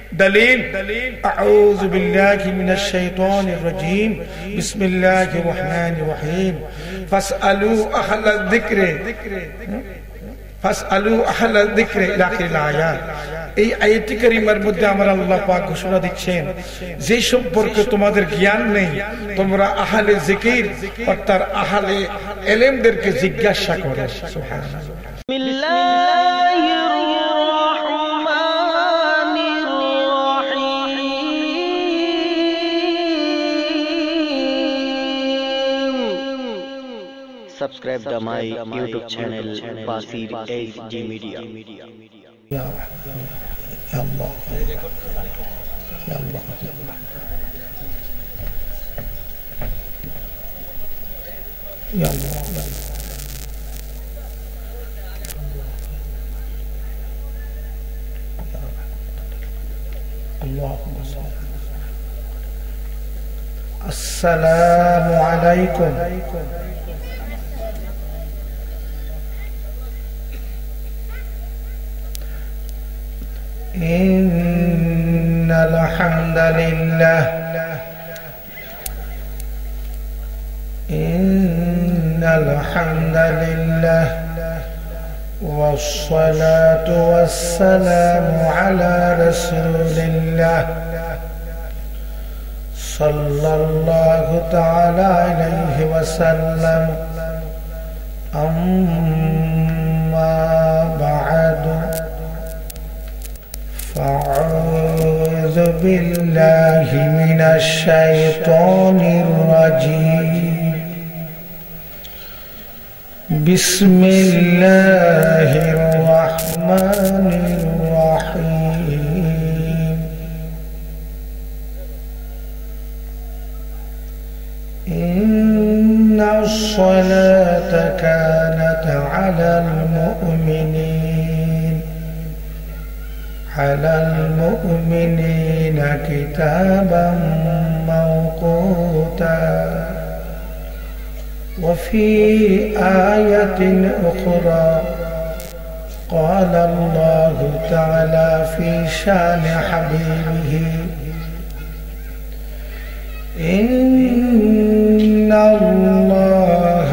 दलील अऊज़ु बिल्लाहि मिनश शैतानिर रजीम बिस्मिल्लाहिर रहमानिर रहीम फसअलू अहल जिक्र इला आखिरिल आयात। এই আয়াতে কারিমার মধ্যে আমার আল্লাহ পাক ঘোষণা দিচ্ছেন যে সম্পর্কে তোমাদের জ্ঞান নেই তোমরা আহলে জিকির অর্থাৎ আহলে ইলমদেরকে জিজ্ঞাসা করো। সুবহানাল্লাহ। Subscribe to my YouTube channel Basir HD Media. Ya Allah, ya Allah, ya Allah, Allahumma salli. Assalamu alaikum. إن الحمد لله والصلاة والسلام على رسول الله صلى الله تعالى عليه وسلم أما بعد أعوذ بالله من الشيطان الرجيم بسم الله الرحمن الرحيم إن الصلاة كانت على المؤمنين كتابا موقوتا وفي آية أخرى قال الله تعالى في شان حبيبه إن الله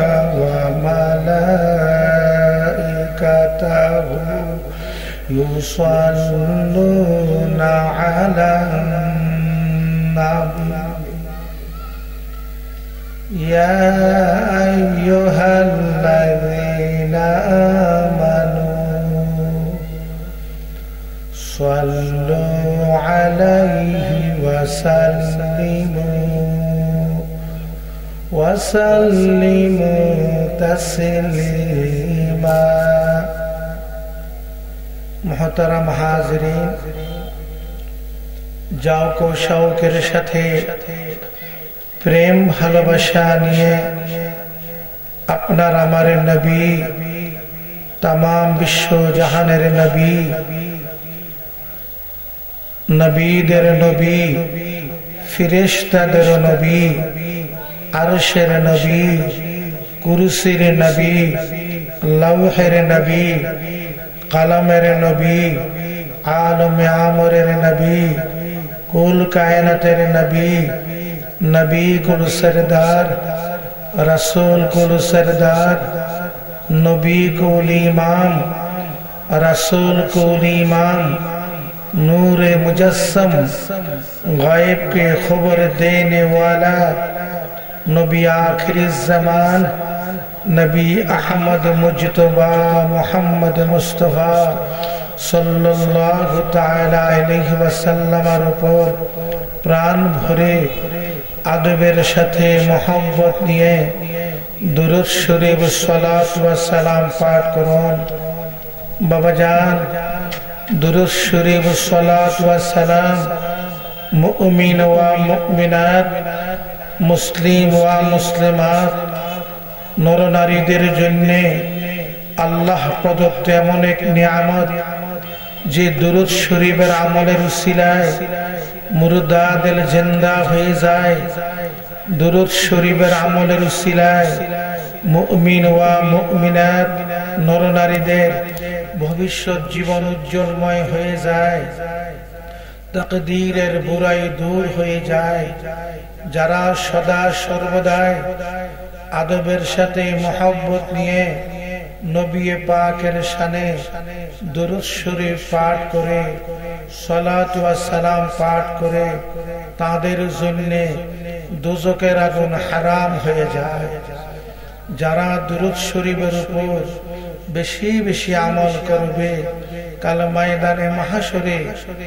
وملائكته يصلون على النبي يا أيها الذين آمنوا صلوا عليه وسلموا تسليما। मुहतरम हाज़रीन, जाओ को शौकेर साथे प्रेम भालोबासा निये आपनार आमार नबी तमाम विश्व जहानेर नबी नबीदेर नबी फिरेश्तादेर नबी आरशेर नबी कुरसिर नबी लौहेर नबी कलमेर नबी आलम आमरेर नबी कुल कायनातेर नबी नबी कुल सरदार रसूल कुल सरदार नबी कुल इमाम रसूल कुल इमाम नूरे मुजस्सम गायब के खबर देने वाला नबी आखिर ज़मान नबी अहमद मुज्तबा मोहम्मद मुस्तफा सल्लल्लाहु ताआला अलैहि वसल्लमेर ऊपर प्राण भरे आदबेर साथे मोहब्बत निये दुरूद शरीफ सलात व सलाम पाठ करुन। बाबा जान दुरूद शरीफ सलात व सलाम मुमिन व मुमिनात मुस्लिम व मुस्लिमात नर नारीदेर जन्य आल्लाह प्रदत्त एमन एक नियामत जे दुरूद शरीफेर आमलेर उसिलाय मुर्दा दिल जिंदा हये जाय। दुरूद शरीफेर आमलेर उसिलाय मुमिन व मुमिनात नर नारीदेर भविष्यत जीवन उज्जवलमय हये जाय। তাকদীরের বুরাই দূর হয়ে যায়। যারা সদা সর্বদাই আদবের সাথে মহব্বত নিয়ে নবী পাকের শানে দুরূদ শরীফ পাঠ করে, সালাত ওয়া সালাম পাঠ করে, তাদের জন্য দোজখের আগুন হারাম হয়ে যায়। যারা দুরূদ শরীফের উপর বেশি বেশি আমল করবে, কাল ময়দানে মাহশরে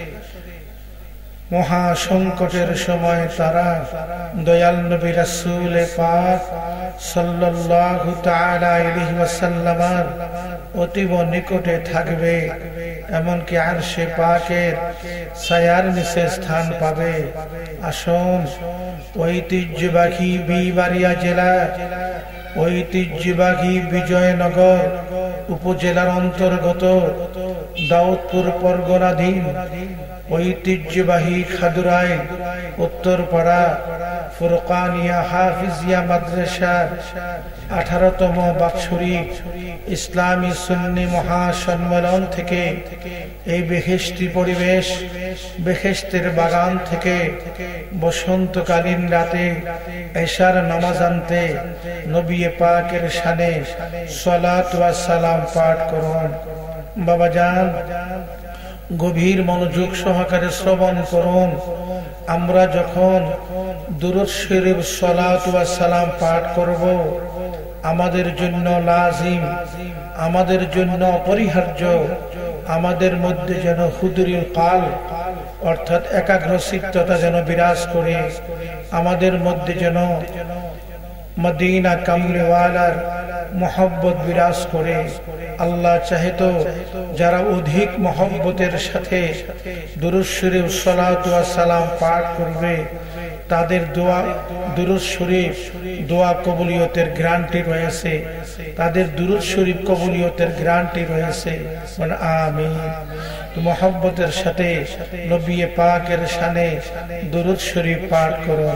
মহা সংকটের সময় তারা দয়াল নবী রাসূল পাক সাল্লাল্লাহু তাআলা আলাইহি ওয়াসাল্লামের অতীব নিকটে থাকবে, এমনকি আরশে পাকের ছায়ার নিচে স্থান পাবে। আসুন ঐতিহ্যবাহী বিবাড়িয়া জেলা, ঐতিহ্যবাহী বিজয়নগর উপজেলার অন্তর্গত দাউদপুর পরগনাধীন ঐতিহ্যবাহী খাদুরাই উত্তরপাড়া ফুরকানিয়া হাফিজিয়া মাদ্রাসার 18তম বাৎসরিক ইসলামী সুন্নি মহাসম্মেলন থেকে এই বেহেশতি পরিবেশ, বেহেশতের বাগান থেকে বসন্তকালীন রাতে এশার নামাজ আনতে নবী পাকের শানে সালাত ওয়া সালাম পাঠ করুন। বাবাজান, গভীর মনোযোগ সহকারে শ্রবণ করুন। আমরা যখন দুরূদ শরীফ সালাত ওয়া সালাম পাঠ করব, আমাদের জন্য লাজিম, আমাদের জন্য অপরিহার্য, আমাদের মধ্যে যেন হুদুরিল কাল অর্থাৎ একাগ্রচিত্ততা যেন বিরাজ করে, আমাদের মধ্যে যেন মদিনা কামলিওয়ালার মহব্বত বিরাজ করে। আল্লাহ চাহে তো যারা অধিক মহব্বতের সাথে দুরূদ শরীফ সালাত ওয়া সালাম পাঠ করবে, তাদের দোয়া দুরূদ শরীফ দোয়া কবুলিয়তের গ্যারান্টি রয়েছে, তাদের দুরূদ শরীফ কবুলিয়তের গ্যারান্টি রয়েছে। মানে আমিন। তো মহব্বতের সাথে নবী পাকের শানে দুরূদ শরীফ পাঠ করুন।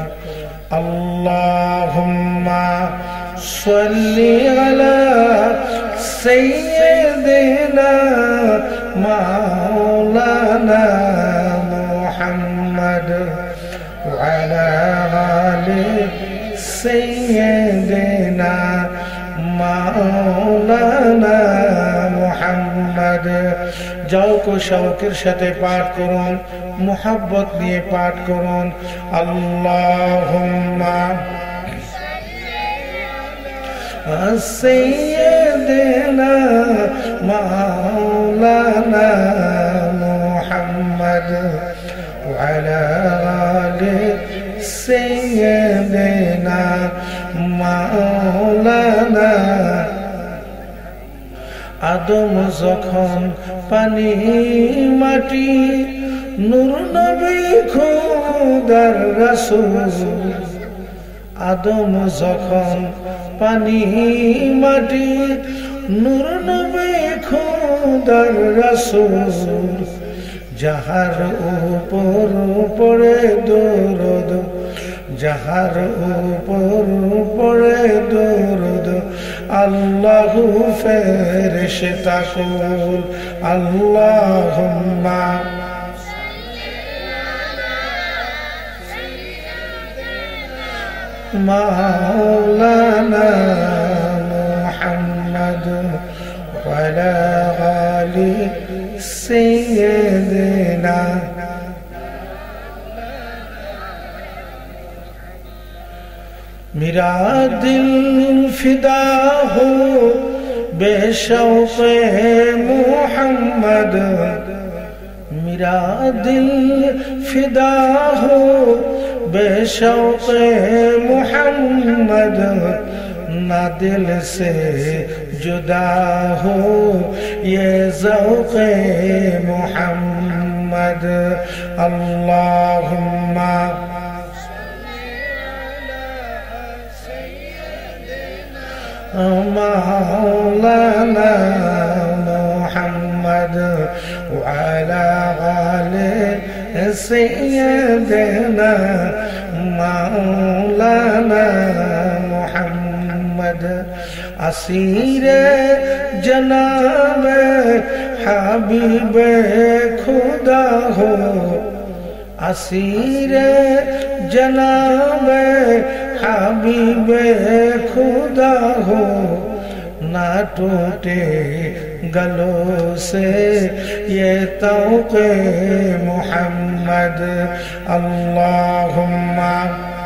আল্লাহুম্মা সাল্লি আলা সাইয়্যিদিনা মাওলানা মুহাম্মদ ওয়া আলা আলি সাইয়্যিদিনা মাওলানা মুহাম্মদ। যাওক শৌকের সাথে পাঠ করুন, মুহাব্বত নিয়ে পাঠ করুন। আল্লাহুম্মা সাইয়্যিদিনা মাওলানা মুহাম্মদ ওয়া আলা আলি সাইয়্যিদিনা মাওলানা। আদম যখন পানি মাটি, নূর নবী খোদার রাসূল। আদম যখন পানি মাটি, নূর নবী খোদার রাসূল। যাহার উপর পড়ে দরুদ, যাহার উপর পড়ে দরুদ, আল্লাহু ফেরেশতা কুল। আল্লাহুম্মা মাওলানা মুহাম্মদ ওয়া আলা আলি সাইয়্যিদিনা। मेरा दिल फिदा हो बेशौक़े मोहम्मद, मेरा दिल फिदा हो बेशौक़े मोहम्मद। ना दिल से जुदा हो ये ज़ौक़े मोहम्मद। अल्लाहुम्मा مولانا محمد وعلى آل سيدنا مولانا محمد। اسیر جناب حبیب خدا ہو আসিরে জনাবে হাবিবে খুদা হো ना टूटे गलों से ये तौक़े मोहम्मद अल्लाहुम्मा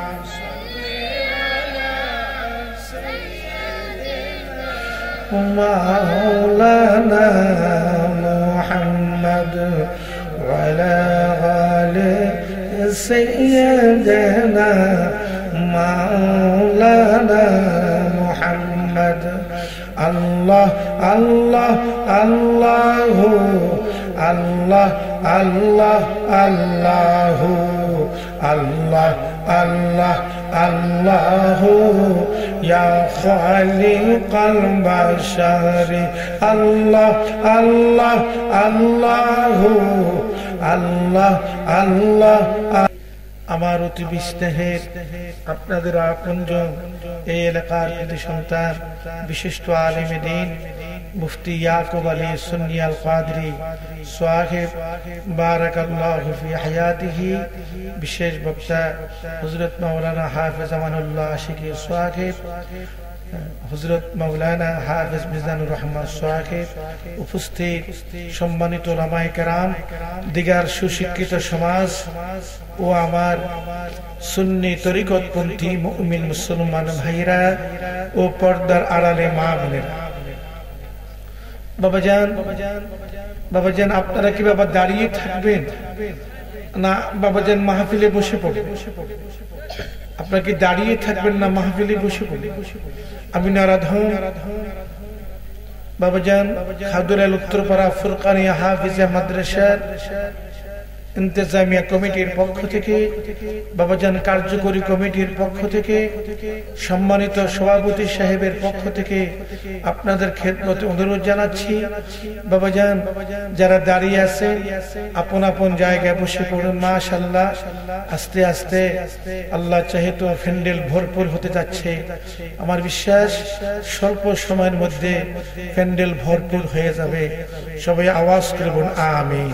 मौलाना मोहम्मद वला आले सय्यदना मौलाना मोहम्मद अल्लाह अल्लाह अल्लाह अल्लाह अल्लाह अल्लाह अल्लाह अल्लाह अल्लाह या खालिक़ल बशर अल्लाह अल्लाह अल्लाह अल्लाह अल्लाह আমার অতি বিস্নেহের আপনাদের আপনজন এই এলাকার প্রতি সন্তান বিশিষ্ট আলেমে দ্বীন মুফতি ইয়াকুব আলী সুন্নি আল কাদরি সাহেব বারাকাল্লাহু ফি হায়াতিহি বিশেষ বক্তা হযরত মাওলানা হাফেজ আমানুল্লাহ আশিকি সাহেব হযরত মাওলানা হাফেজ মিজানুর রহমান সাহেব উপস্থিত সম্মানিত উলামায়ে কেরাম দিগার সুশিক্ষিত সমাজ ও আমার সুন্নি তরিকতপন্থী মুমিন মুসলমান ভাইরা ও পর্দার আড়ালে মা বোনেরা বাবাজান আপনারা কি বাবা দাঁড়িয়ে থাকবেন না বাবাজান মাহফিলে বসে পড়বেন আপনারা কি দাঁড়িয়ে থাকবেন না মাহফিলে বসে পড়বেন আমি নারাধন বাবাজান খাদুরাল উত্তরপাড়া ফুরকানিয়া হাফিজা মাদ্রাসার ইন্তেজামিয়া কমিটির পক্ষ থেকে বাবাজান কার্যকরী কমিটির পক্ষ থেকে সম্মানিত সভাপতি সাহেবের পক্ষ থেকে আপনাদের খেদমতে অনুরোধ জানাচ্ছি বাবাজান যারা দাঁড়িয়ে আছেন আপন আপন জায়গায় বসে পড়ুন মাশাআল্লাহ আস্তে আস্তে আল্লাহ চাহে তো প্যান্ডেল ভরপুর হতে যাচ্ছে আমার বিশ্বাস স্বল্প সময়ের মধ্যে প্যান্ডেল ভরপুর হয়ে যাবে সবাই আওয়াজ করে বলুন আমিন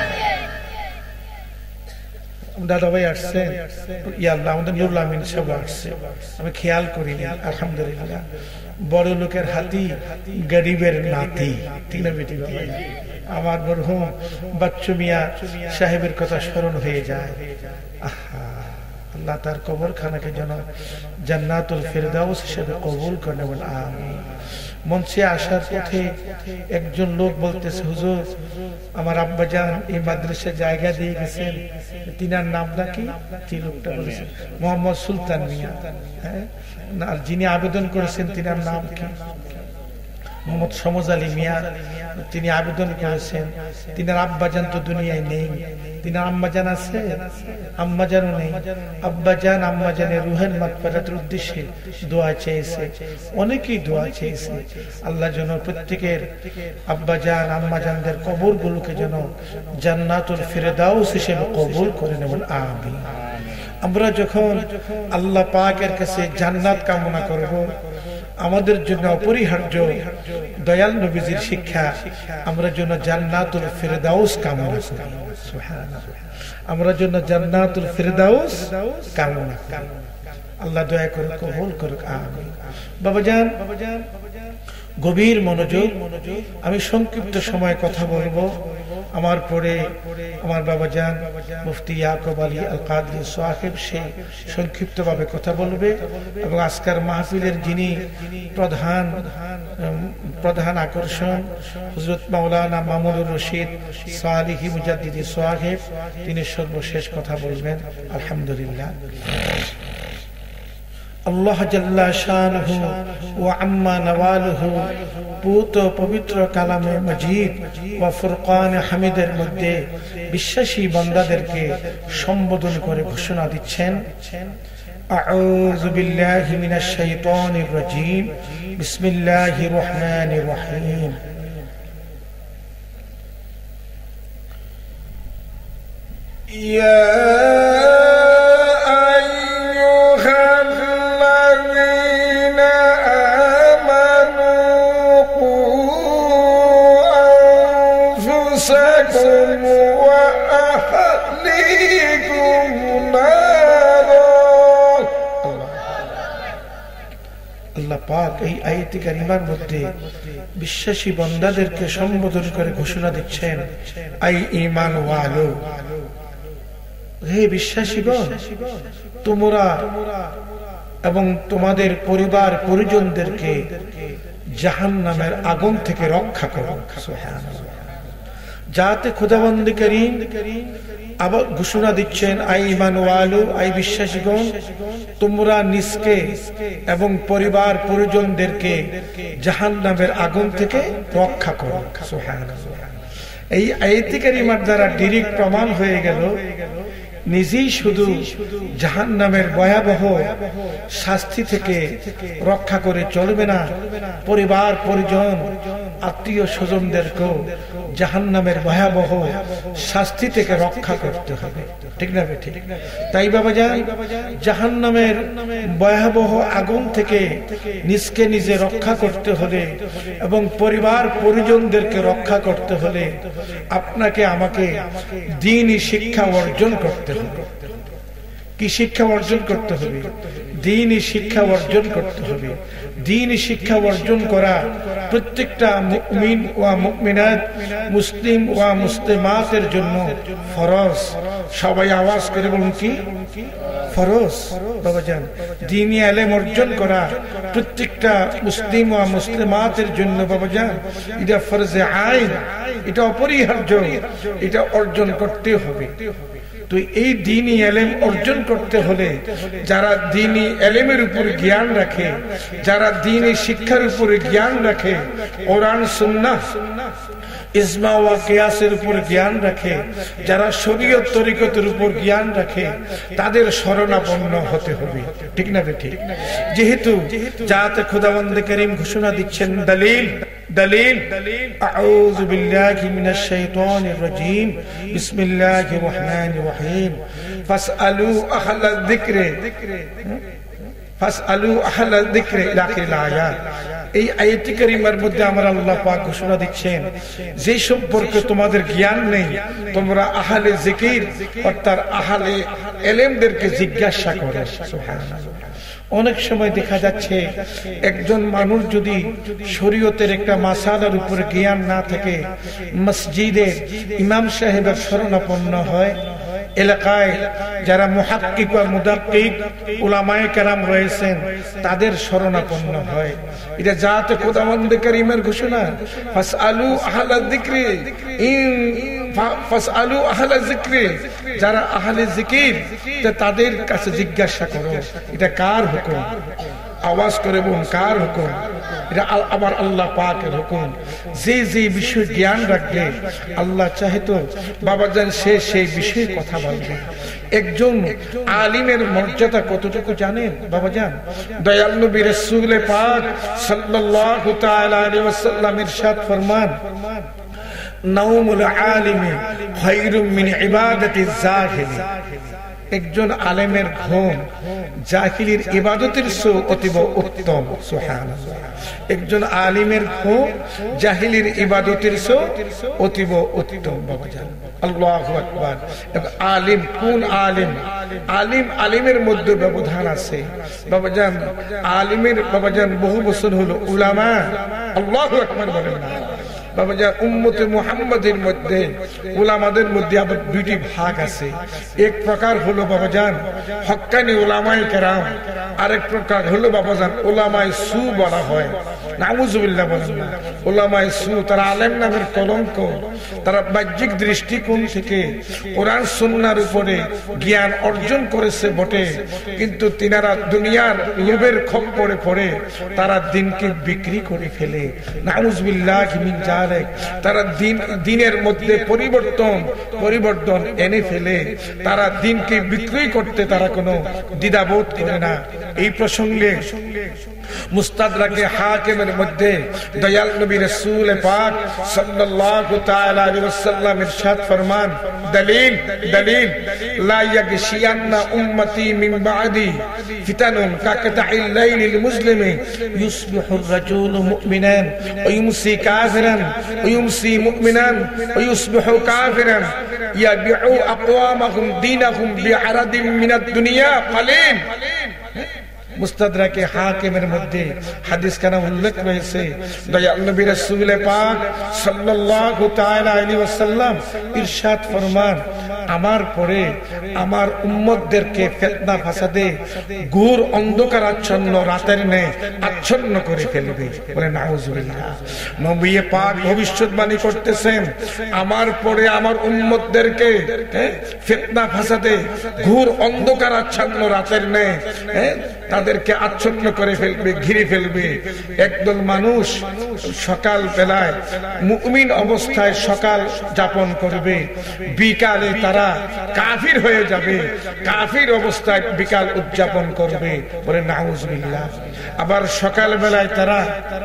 দাদা ভাই আসছেন ইয়া আল্লাহ আমাদের নুরুল আমিন সাহেব আসছে আমি খেয়াল করিনি আলহামদুলিল্লাহ বড় লোকের হাতি গরিবের নাতি ঠিক না বেটি বাবা আমার মরহুম বাচ্চু মিয়া সাহেবের কথা স্মরণ হয়ে যায় আল্লাহ তার কবরখানাকে যেন জান্নাতুল ফিরদাউস হিসেবে কবুল করেন বল আমিন মঞ্চে আসার পথে একজন লোক বলতেছে হুজুর আমার আব্বাজান এই মাদ্রাসায় জায়গা দিয়ে গেছেন তিনার নামটা কি কি লোকটা বলেছেন মোহাম্মদ সুলতান মিয়া হ্যাঁ আর যিনি আবেদন করেছেন তিনার নাম কি মোহাম্মদ সমজ আলী মিয়া তিনি আবেদন করেছেন তিনার আব্বাজান তো দুনিয়ায় নেই তিনার আম্মাজান আছে আম্মাজানও নেই আব্বাজান আম্মাজানের রুহের মাগফিরাতের উদ্দেশ্যে দোয়া চেয়েছে অনেকেই দোয়া চেয়েছে আল্লাহ যেন প্রত্যেকের আব্বাজান আম্মাজানদের কবরগুলোকে যেন জান্নাতুল ফিরদাউস হিসেবে কবুল করে নেবেন আমিন আমরা যখন আল্লাহ পাকের কাছে জান্নাত কামনা করব আমাদের জন্য অপরিহার্য দয়াল নবীজির শিক্ষা আমরা জন্য জান্নাতুল ফিরদাউস কামনা করি সুবহানাল্লাহ আমরা জন্য জান্নাতুল ফিরদাউস কামনা করি আল্লাহ দয়া করে কবুল করুক আমিন বাবাজান গভীর মনোযোগ আমি সংক্ষিপ্ত সময় কথা বলবো আমার পরে আমার বাবাজান মুফতি ইয়াকুব আলী আল কাদরি সাহেব সে সংক্ষিপ্তভাবে কথা বলবে এবং আজকের মাহফিলের যিনি প্রধান আকর্ষণ হযরত মাওলানা মামুনুর রশিদ সালিহি মুজাদ্দিদি সাহেব তিনি সর্বশেষ কথা বলবেন আলহামদুলিল্লাহ আল্লাহ জাল্লা শানুহু ওয়া আম্মা নওয়ালুহু পুত পবিত্র কালামে মজিদ ওয়া ফুরকানে হামিদের মধ্যে বিশ্বাসী বান্দাদেরকে সম্বোধন করে ঘোষণা দিচ্ছেন আউযু বিল্লাহি মিনাশ শাইতানির রাজীম বিসমিল্লাহির রহমানির রহিম ইয়া وأهليكم পাক এই আয়াতে কারিমার মধ্যে বিশ্বাসী বান্দাদেরকে সম্বোধন করে ঘোষণা দিচ্ছেন, আই ঈমান ওয়ালো, হে বিশ্বাসীগণ, তোমরা এবং তোমাদের পরিবার পরিজনদেরকে জাহান্নামের আগুন থেকে রক্ষা করো। সুবহানাল্লাহ। যাতে খোদাবন্দ করিম আবার ঘোষণা দিচ্ছেন, আই ঈমান ওয়ালো, আই বিশ্বাসীগণ, তোমরা নিজকে এবং পরিবার পরিজনদেরকে জাহান্নামের আগুন থেকে রক্ষা করো। সুবহানাল্লাহ। এই আয়াতে কারিমার দ্বারা ডাইরেক্ট প্রমাণ হয়ে গেল নিজেই শুধু জাহান্নামের ভয়াবহ শাস্তি থেকে রক্ষা করে চলবে না, পরিবার পরিজন আত্মীয় স্বজনদেরকেও জাহান্নামের ভয়াবহ শাস্তি থেকে রক্ষা করতে হবে। ঠিক না? ঠিক। তাই বাবা যান, জাহান্নামের ভয়াবহ আগুন থেকে নিজকে নিজে রক্ষা করতে হলে এবং পরিবার পরিজনদেরকে রক্ষা করতে হলে আপনাকে আমাকে দ্বীনি শিক্ষা অর্জন করতে হবে। কি শিক্ষা অর্জন করতে হবে? দ্বীনি শিক্ষা অর্জন করতে হবে। দ্বীনি শিক্ষা অর্জন করা প্রত্যেকটা মুমিন ওয়া মুমিনাত, মুসলিম ওয়া মুসলিমাতের জন্য ফরজ। সবাই আওয়াজ করে বলুন, কি ফরজ? বাবাজান, দ্বীনি ইলম অর্জন করা প্রত্যেকটা মুসলিম ওয়া মুসলিমাতের জন্য বাবাজান এটা ফরজে আইন, এটা অপরিহার্য, এটা অর্জন করতে হবে। তো এই দ্বীনি ইলম অর্জন করতে হলে যারা দ্বীনি ইলমের উপর জ্ঞান রাখে, যারা দ্বীনি শিক্ষার উপরে জ্ঞান রাখে, কোরআন সুন্নাহ ইজমা ওয়া কিয়াসের উপর জ্ঞান রাখে, যারা শরীয়ত তরিকতের উপর জ্ঞান রাখে, তাদের শরণাপন্ন হতে হবে। ঠিক না? ঠিক। যেহেতু যাতে খোদাবন্দ করিম ঘোষণা দিচ্ছেন, দলিল আউযু বিল্লাহি মিনাশ শাইতানির রাজীম, বিসমিল্লাহির রহমানির রহিম, ফাসআলু আহলা যিকরি ইলা আখিরিল আয়াত। এই আয়াতে কারিমার মধ্যে আমার আল্লাহ পাক ঘোষণা দিচ্ছেন, যে সম্পর্কে তোমাদের জ্ঞান নেই তোমরা আহলে জিকির অর্থাৎ আহলে ইলমদেরকে জিজ্ঞাসা করো। সুবহানাল্লাহ। অনেক সময় দেখা যাচ্ছে একজন মানুষ যদি শরীয়তের একটা মাসালার উপরে জ্ঞান না থাকে, মসজিদে ইমাম সাহেবের শরণাপন্ন হয়, এলাকায় যারা মুহাক্কিক ওয়া মুদাক্কিক উলামায়ে কেরাম রয়েছেন তাদের শরণাপন্ন হয়। এটা যাতে খোদাবন্দ করিমের ঘোষণা, ফাসআলু আহলা যিকরি, ফাসআলু আহলা যিকরি, যারা আহলে জিকির তাদের কাছে জিজ্ঞাসা করো। এটা কার হুকুম? আওয়াজ করে বলুন, কার হুকুম? এটা আবার আল্লাহ পাকের হুকুম। যে যে বিষয় জ্ঞান রাখবে আল্লাহ চাহে তো বাবাজান সে সেই বিষয়ে কথা বলবে। একজন আলিমের মর্যাদা কতটুকু জানেন বাবাজান? দয়াল নবী রাসূল পাক সাল্লাল্লাহু তাআলা আলাইহি ওয়াসাল্লাম ইরশাদ ফরমান, নাওমুল আলিমি খায়রুম মিন ইবাদাতিজ জাহিলি। একজন আলেমের ঘুম জাহিলির ইবাদতের চেয়ে অতীব উত্তম। সুবহানাল্লাহ। একজন আলিমের ঘুম জাহিলির ইবাদতের চেয়ে অতীব উত্তম বাবাজান। আল্লাহু আকবার। আলিম কোন আলিম? আলিমের মধ্যে ব্যবধান আছে বাবাজান। আলিমের বাবাজান বহু বছর হলো উলামা। আল্লাহু আকবার বলেন না বাবাজান। উম্মতে মুহাম্মাদের মধ্যে উলামাদের মধ্যে আবার দুইটি ভাগ আছে। এক প্রকার হলো বাবাজান হক্কানি উলামায়ে কেরাম, আরেক প্রকার হলো বাবাজান উলামায়ে সু বলা হয়। নাউযুবিল্লাহ বলেন না। উলামায়ে সু তারা আলেম নামের কলঙ্ক। তারা বাহ্যিক দৃষ্টিকোণ থেকে কোরআন সুন্নাহর উপরে জ্ঞান অর্জন করেছে বটে, কিন্তু তিনারা দুনিয়ার লোভের খপ্পরে পড়ে তারা দিনকে বিক্রি করে ফেলে। নাউযুবিল্লাহি মিন যালিক। তারা দিনের মধ্যে পরিবর্তন এনে ফেলে। তারা দিনকে বিক্রি করতে তারা কোনো দ্বিধাবোধ করে না। এই প্রসঙ্গে মুস্তাদরাকে হাকিমের মধ্যে দয়াল নবী রাসূল পাক সাল্লাল্লাহু তাআলা আলাইহি ওয়াসাল্লাম ইরশাদ ফরমান, দলিল লা ইয়াগশিয়ান্না উম্মতি মিন বাদি ফিতানুন কাকতাইল লাইলিল মুসলিমি ইউসবিহুর রাজুলু মুমিনান ওয়া ইউমসি কাফিরান ওয়া ইউমসি মুমিনান ওয়া ইউসবিহু কাফিরান ইয়াবিউ আকওয়ামাহুম দীনাহুম বিআরাদিন মিনাদ দুনিয়া কালিল। মুস্তাদরাকে হাকিমের মধ্যে হাদিস খানা উল্লেখ রয়েছে, দয়াল নবী রাসূল পাক সাল্লাল্লাহু তাআলা আলাইহি ওয়াসাল্লাম ইরশাদ ফরমান, আমার পরে আমার উম্মতদেরকে ফিতনা ফাসাদে ঘোর অন্ধকার আচ্ছন্ন রাতের ন্যায় আচ্ছন্ন করে ফেলবে। বলে নাউজুবিল্লাহ। নবী পাক ভবিষ্যৎবাণী করতেছেন, আমার পরে আমার উম্মতদেরকে ফিতনা ফাসাদে ঘোর অন্ধকার আচ্ছন্ন রাতের ন্যায় তাদেরকে আচ্ছন্ন করে ফেলবে, ঘিরে ফেলবে। একদল মানুষ সকাল বেলায় মুমিন অবস্থায় সকাল যাপন করবে, বিকালে তারা কাফির হয়ে যাবে, কাফির অবস্থায় বিকাল উদযাপন করবে। বলে নাউজুবিল্লাহ। আবার সকাল বেলায় তারা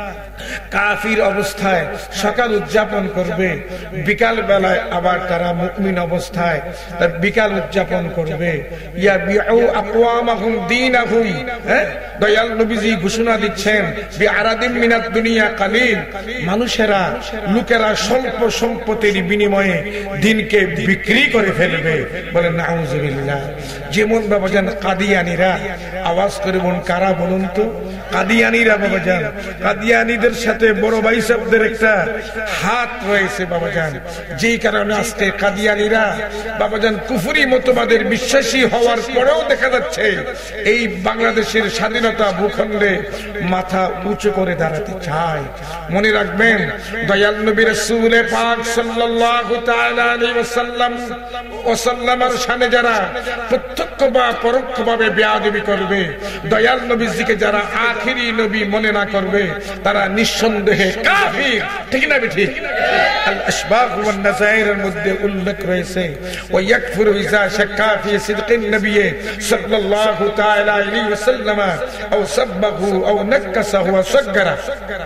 কাফির অবস্থায় সকাল উদযাপন করবে, বিকাল বেলায় আবার তারা মুমিন অবস্থায় বিকাল উদযাপন করবে। ইয়া বিউ আকওয়ামাহুম দীনাহুম, দয়াল নবীজি ঘোষণা দিচ্ছেন, বিআরাদিম মিনাদ দুনিয়া কালিল, মানুষেরা লোকেরা স্বল্প সম্পত্তির বিনিময়ে দিনকে বিক্রি করে ফেলবে। বলে নাউজুবিল্লাহ। যেমন বাবাজান কাদিয়ানীরা, আওয়াজ করে বলুন কারা বলুন তো? কাদিয়ানীরা বাবাজান, কাদিয়ানীদের সাথে বড় ভাই সাহেবদের একটা হাত রয়েছে বাবাজান, যেই কারণে আজকে কাদিয়ানীরা বাবাজান কুফরি মতবাদের বিশ্বাসী হওয়ার পরেও দেখা যাচ্ছে এই বাংলাদেশের স্বাধীনতা ভূখণ্ডে মাথা উঁচু করে দাঁড়াতে চায়। মনে রাখবেন, দয়াল নবী রাসূল পাক সাল্লাল্লাহু তাআলা আলাইহি ওয়াসাল্লামের শানে যারা প্রত্যক্ষ বা পরোক্ষভাবে বেয়াদবি করবে, দয়াল নবীজিকে যারা আখিরি নবী মনে না করবে, তারা নিঃসন্দেহে কাফির। ঠিক না ঠিক? আল আশবাহ ওয়ান নাযাইরের মধ্যে উল্লেখ রয়েছে, ওয়া ইয়াকফুরু ইযা শাক্কা ফি সিদকিন নবী সাল্লাল্লাহু তাআলা আলাইহি ওয়াসাল্লাম আও সাব্বাহু আও নাক্কাসাহু ওয়া সাগগারা।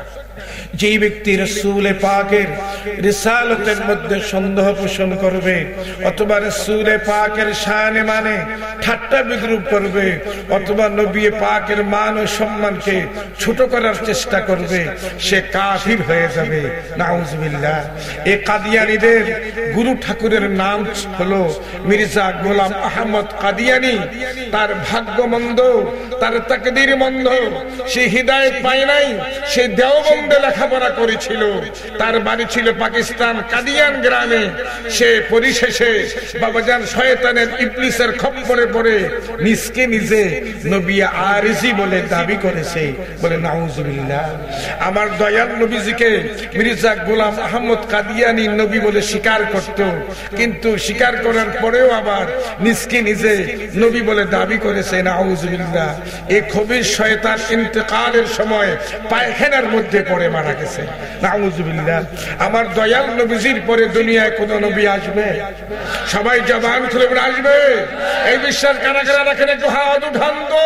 যে ব্যক্তি রাসূল পাকের রিসালাতের মধ্যে সন্দেহ পোষণ করবে, অথবা রাসূল পাকের শানে মানে ঠাট্টা বিদ্রুপ করবে, অথবা নবী পাকের মান ও সম্মানকে ছোট করার চেষ্টা করবে, সে কাফির হয়ে যাবে। নাউজুবিল্লাহ। এই কাদিয়ানীদের গুরু ঠাকুরের নাম হলো মির্জা গোলাম আহমদ কাদিয়ানী। তার ভাগ্য মন্দ, তার তাকদীর মন্দ, সে হিদায়াত পায় নাই। সে দেওবন্দে লেখাপড়া করেছিল, তার বাড়ি ছিল পাকিস্তান কাদিয়ান গ্রামে। সে পরিশেষে বাবাজান শয়তানের ইবলিসের খপ্পরে পড়ে নিজকে নিজে নবী আরজি বলে দাবি করেছে। বলে নাউজুবিল্লাহ। আমার দয়াল নবীজিকে মির্জা গোলাম আহমদ কাদিয়ানী নবী বলে স্বীকার করত, কিন্তু স্বীকার করার পরেও আবার নিজকে নিজে নবী বলে দাবি করেছে। নাউজুবিল্লাহ। এই খবির শয়তান ইন্তেকালের সময় পায়খানার মধ্যে পড়ে মারা গেছে। নাউজুবিল্লাহ। আমার দয়াল নবীজির পরে দুনিয়ায় কোন নবী আসবে? সবাই জবান খুলে বলে আসবে। এই বিশ্বাস কারা কারা রাখেন? একটু হাত উঠান তো।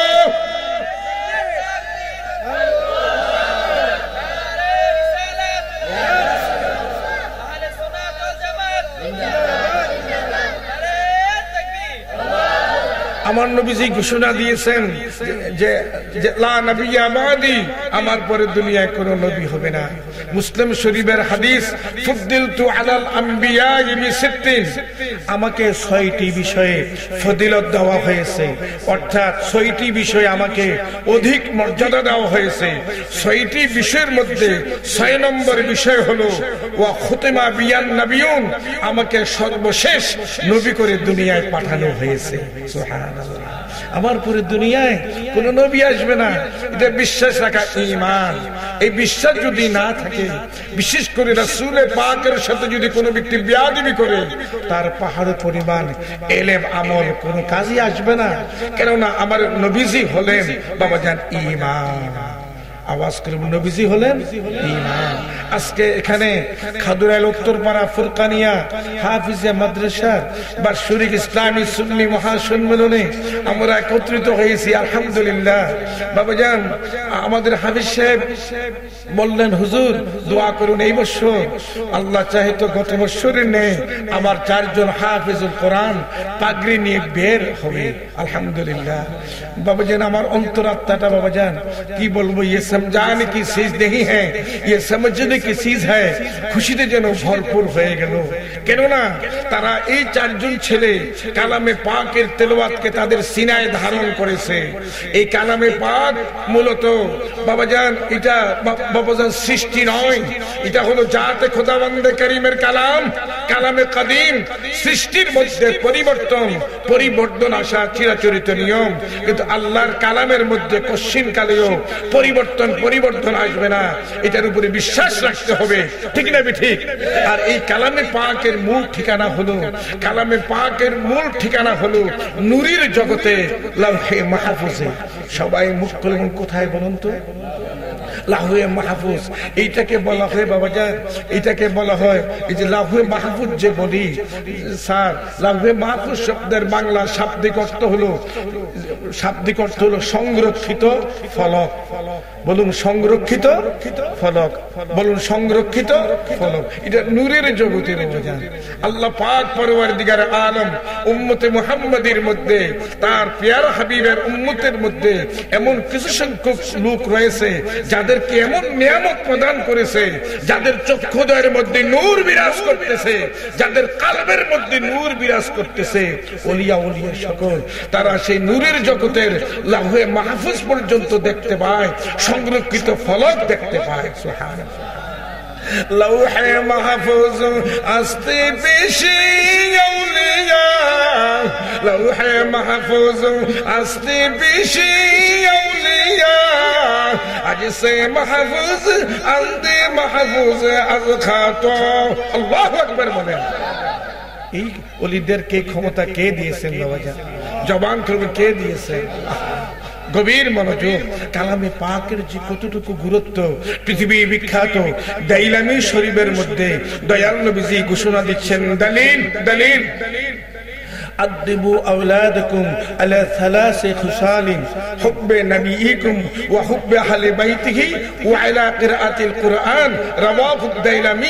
আমার নবীজি ঘোষণা দিয়েছেন যে লা নবিয়্যা বাদি, আমার পরে দুনিয়ায় কোনো নবী হবে না। মুসলিম শরীফের হাদিস, ফুদ্দিলতু আলাল আম্বিয়া বিসিত্তিন, আমাকে 6টি বিষয়ে ফজিলত দেওয়া হয়েছে, অর্থাৎ 6টি বিষয়ে আমাকে অধিক মর্যাদা দেওয়া হয়েছে। 6টি বিষয়ের মধ্যে 6 নম্বর বিষয় হলো ওয়া খুতিমা বিয়ান নবিয়ুন, আমাকে সর্বশেষ নবী করে দুনিয়ায় পাঠানো হয়েছে। সুবহানাল্লাহ। আমার পরে দুনিয়ায় কোন নবী আসবে না, এটা বিশ্বাস রাখা ঈমান। এই বিশ্বাস যদি না থাকে, বিশেষ করে রাসূল পাকের সাথে যদি কোনো ব্যক্তি বেয়াদবি করে, তার পাহাড় পরিমাণ ইলম আমল কোনো কাজে আসবে না। কেননা আমার নবীজি হলেন বাবাজান ঈমান। আওয়াজ করে নবীজি হলেন ঈমান। আজকে এখানে খাদুরাইল উত্তরপাড়া ফুরকানিয়া হাফিজিয়া মাদ্রাসার বাৎসরিক ইসলামী সুন্নি মহাসম্মেলনে আমরা একত্রিত হয়েছি। আলহামদুলিল্লাহ। বাবাজান আমাদের হাফিজ সাহেব বললেন, হুজুর দোয়া করুন, এই বছর আল্লাহ চাহে তো গত বছরের নেই আবার 4 জন হাফিজুল কোরআন পাগড়ি নিয়ে বের হবে। আলহামদুলিল্লাহ। বাবাজান আমার অন্তরাত্মাটা বাবাজান কি বলবো, ये समझाने की चीज नहीं है, ये समझने समझने की चीज है খুশিতে যেন ভরপুর হয়ে গেল কেননা তারা এই চারজন ছেলে কালামে পাকের তেলাওয়াতকে তাদের সিনায় ধারণ করেছে এই কালামে পাক মূলত বাবাজান এটা বাবাজান সৃষ্টি নয় এটা হলো জাতে খোদাবন্দে করিমের কালাম কালামে কাদিম সৃষ্টির মধ্যে পরিবর্তন আসা চিরাচরিত নিয়ম কিন্তু আল্লাহর কালামের মধ্যে কশিন কালেও পরিবর্তন আসবে না এটার উপরে বিশ্বাস রাখতে হবে ঠিক না ঠিক আর এই কালামে পাকের মূল ঠিকানা হলো নূরের জগতে লাউহে মাহফুজে সবাই মুখ খুলে কোথায় বলুন তো লাউহে মাহফুজ এইটাকে বলা হয় বাবাজান এটাকে বলা হয় এই যে লাউহে মাহফুজ যে বলি স্যার লাউহে মাহফুজ শব্দের বাংলা শাব্দিক অর্থ হলো সংরক্ষিত ফলক বলুন সংরক্ষিত ফলক এটা নূরের জগতে বাবাজান আল্লাহ পাক পরওয়ারদিগার আলম উম্মতে মুহাম্মাদের মধ্যে তার প্যারা হাবিবের উম্মতের মধ্যে এমন কিছু সংখ্যক লোক রয়েছে যাদেরকে এমন নিয়ামত প্রদান করেছে যাদের চক্ষুদ্বয়ের মধ্যে নূর বিরাজ করতেছে যাদের কলবের মধ্যে নূর বিরাজ করতেছে ওলিয়া সকল তারা সেই নূরের জগতের লাউহে মাহফুজ পর্যন্ত দেখতে পায় সংরক্ষিত ফলক দেখতে পায় সুবহানাল্লাহ লৌহে মাহফুজ আস্তে পেশি আউলিয়া লৌহে মাহফুজ আস্তে পেশি আউলিয়া আজ সে মাহফুজ আন্দে মাহফুজ আজ খাতো আল্লাহু আকবার বলেন এই ওলিদেরকে ক্ষমতা কে দিয়েছেন বাবাজান জবান খুলে কে দিয়েছেন গভীর মনোযোগ কালামে পাকের যে কতটুকু গুরুত্ব পৃথিবী বিখ্যাত দাইলামি শরীফের মধ্যে দয়াল নবীজি ঘোষণা দিচ্ছেন দলিল أدبوا أولادكم على ثلاث خصال حب نبيكم وحب أهل بيته وعلى قراءة القرآن رواه الديلمي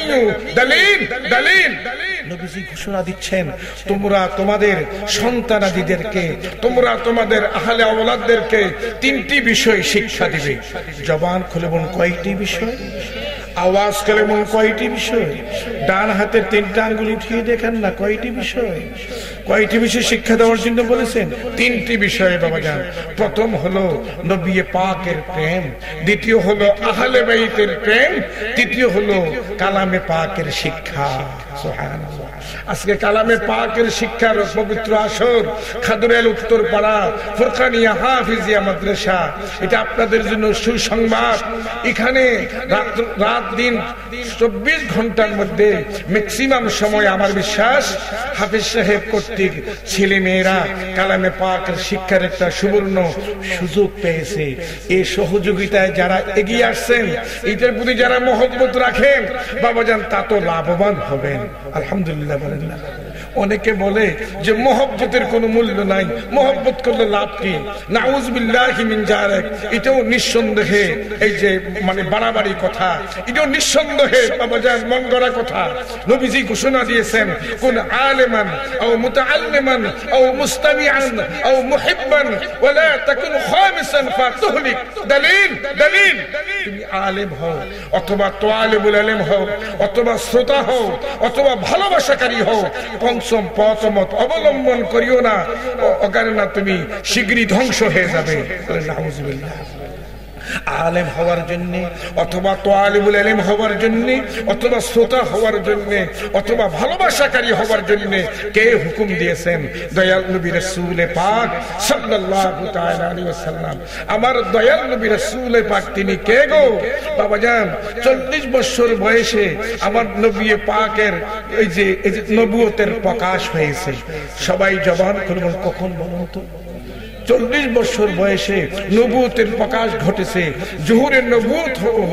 دليل নবীজি ঘোষণা দিচ্ছেন তোমরা তোমাদের সন্তানাদিদেরকে তোমরা তোমাদের আহলে আওলাদদেরকে তিনটি বিষয় শিক্ষা দিবে জবান খুলে বলুন কয়টি বিষয় আওয়াজ করে বলুন কয়টি বিষয় ডান হাতের তিনটা আঙ্গুল উঠিয়ে দেখেন না কয়টি বিষয় শিক্ষা দেওয়ার জন্য বলেছেন তিনটি বিষয় বাবাজান প্রথম হলো নবী পাকের প্রেম দ্বিতীয় হলো আহলে বাইতের প্রেম তৃতীয় হলো কালামে পাকের শিক্ষা সুবহানাল্লাহ আজকে কালামে পাকের শিক্ষার পবিত্র আসর খাদুরেল উত্তরপাড়া ফুরকানিয়া হাফিজিয়া মাদ্রাসা এটা আপনাদের জন্য সুসংবাদ এখানে রাত দিন 24 ঘন্টার মধ্যে ম্যাক্সিমাম সময় আমার বিশ্বাস হাফিজ সাহেব কর্তৃক ছেলে মেয়েরা কালামে পাকের শিক্ষার একটা সুবর্ণ সুযোগ পেয়েছে এই সহযোগিতায় যারা এগিয়ে আসছেন এটার প্রতি যারা মহব্বত রাখেন বাবাজান তা তো লাভবান হবেন আলহামদুলিল্লাহ বলেন না অনেকে বলে যে মহব্বতের কোনো মূল্য নাই মহব্বত করলে লাভ কি নাউজ বিল্লাহি মিন জালিক এটাও নিঃসন্দেহে এই যে মানে বাড়াবাড়ি কথা এটাও নিঃসন্দেহে বাবাজান মন গড়া কথা নবীজি ঘোষণা দিয়েছেন কোন আলেমান আও মুতাআল্লিমান আও মুস্তামিআন আও মুহিব্বান ওয়ালা তাকুন খামিসান ফাতুহলিক দলিল তুমি আলেম হও অথবা তালিবুল ইলম হও অথবা শ্রোতা হও অথবা ভালোবাসাকারী হও পঞ্চম পথমত অবলম্বন করিও না অকারণে না তুমি শীঘ্রই ধ্বংস হয়ে যাবে নাউজুবিল্লাহ আলেম হওয়ার জন্য অথবা তালিবুল ইলম হওয়ার জন্য অথবা শ্রোতা হওয়ার জন্য অথবা ভালোবাসাকারী হওয়ার জন্য কে হুকুম দিয়েছেন দয়াল নবী রাসূল পাক সাল্লাল্লাহু তাআলা আলাইহি ওয়াসাল্লাম আমার দয়াল নবী রাসূল পাক তিনি কে গো বাবাজান 40 বছর বয়সে আমার নবী পাকের এই যে নবুয়তের প্রকাশ হয়েছে সবাই জবান খুলে কখন বলুন তো 40 বছর বয়সে নবুয়তের প্রকাশ ঘটেছে জোহরের নবুয়ত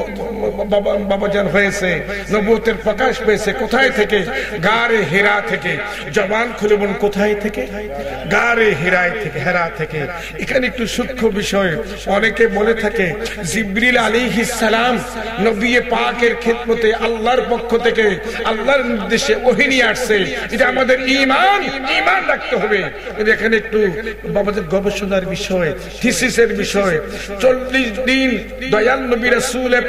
বাবাজান হয়েছে নবুয়তের প্রকাশ পেয়েছে কোথায় থেকে গারে হেরা থেকে জবান খুলে বলুন কোথায় থেকে গারে হেরা থেকে এখানে একটু সূক্ষ্ম বিষয় অনেকে বলে থাকে জিবরিল আলাইহিস সালাম নবী পাকের খিদমতে আল্লাহর পক্ষ থেকে আল্লাহর নির্দেশে ওহী নিয়ে আসছে এটা আমাদের ঈমান রাখতে হবে এখানে একটু বাবাজান গবেষণার বিষয় থিসিসের বিষয় 40 দিন দয়াল নবী রাসূল পাক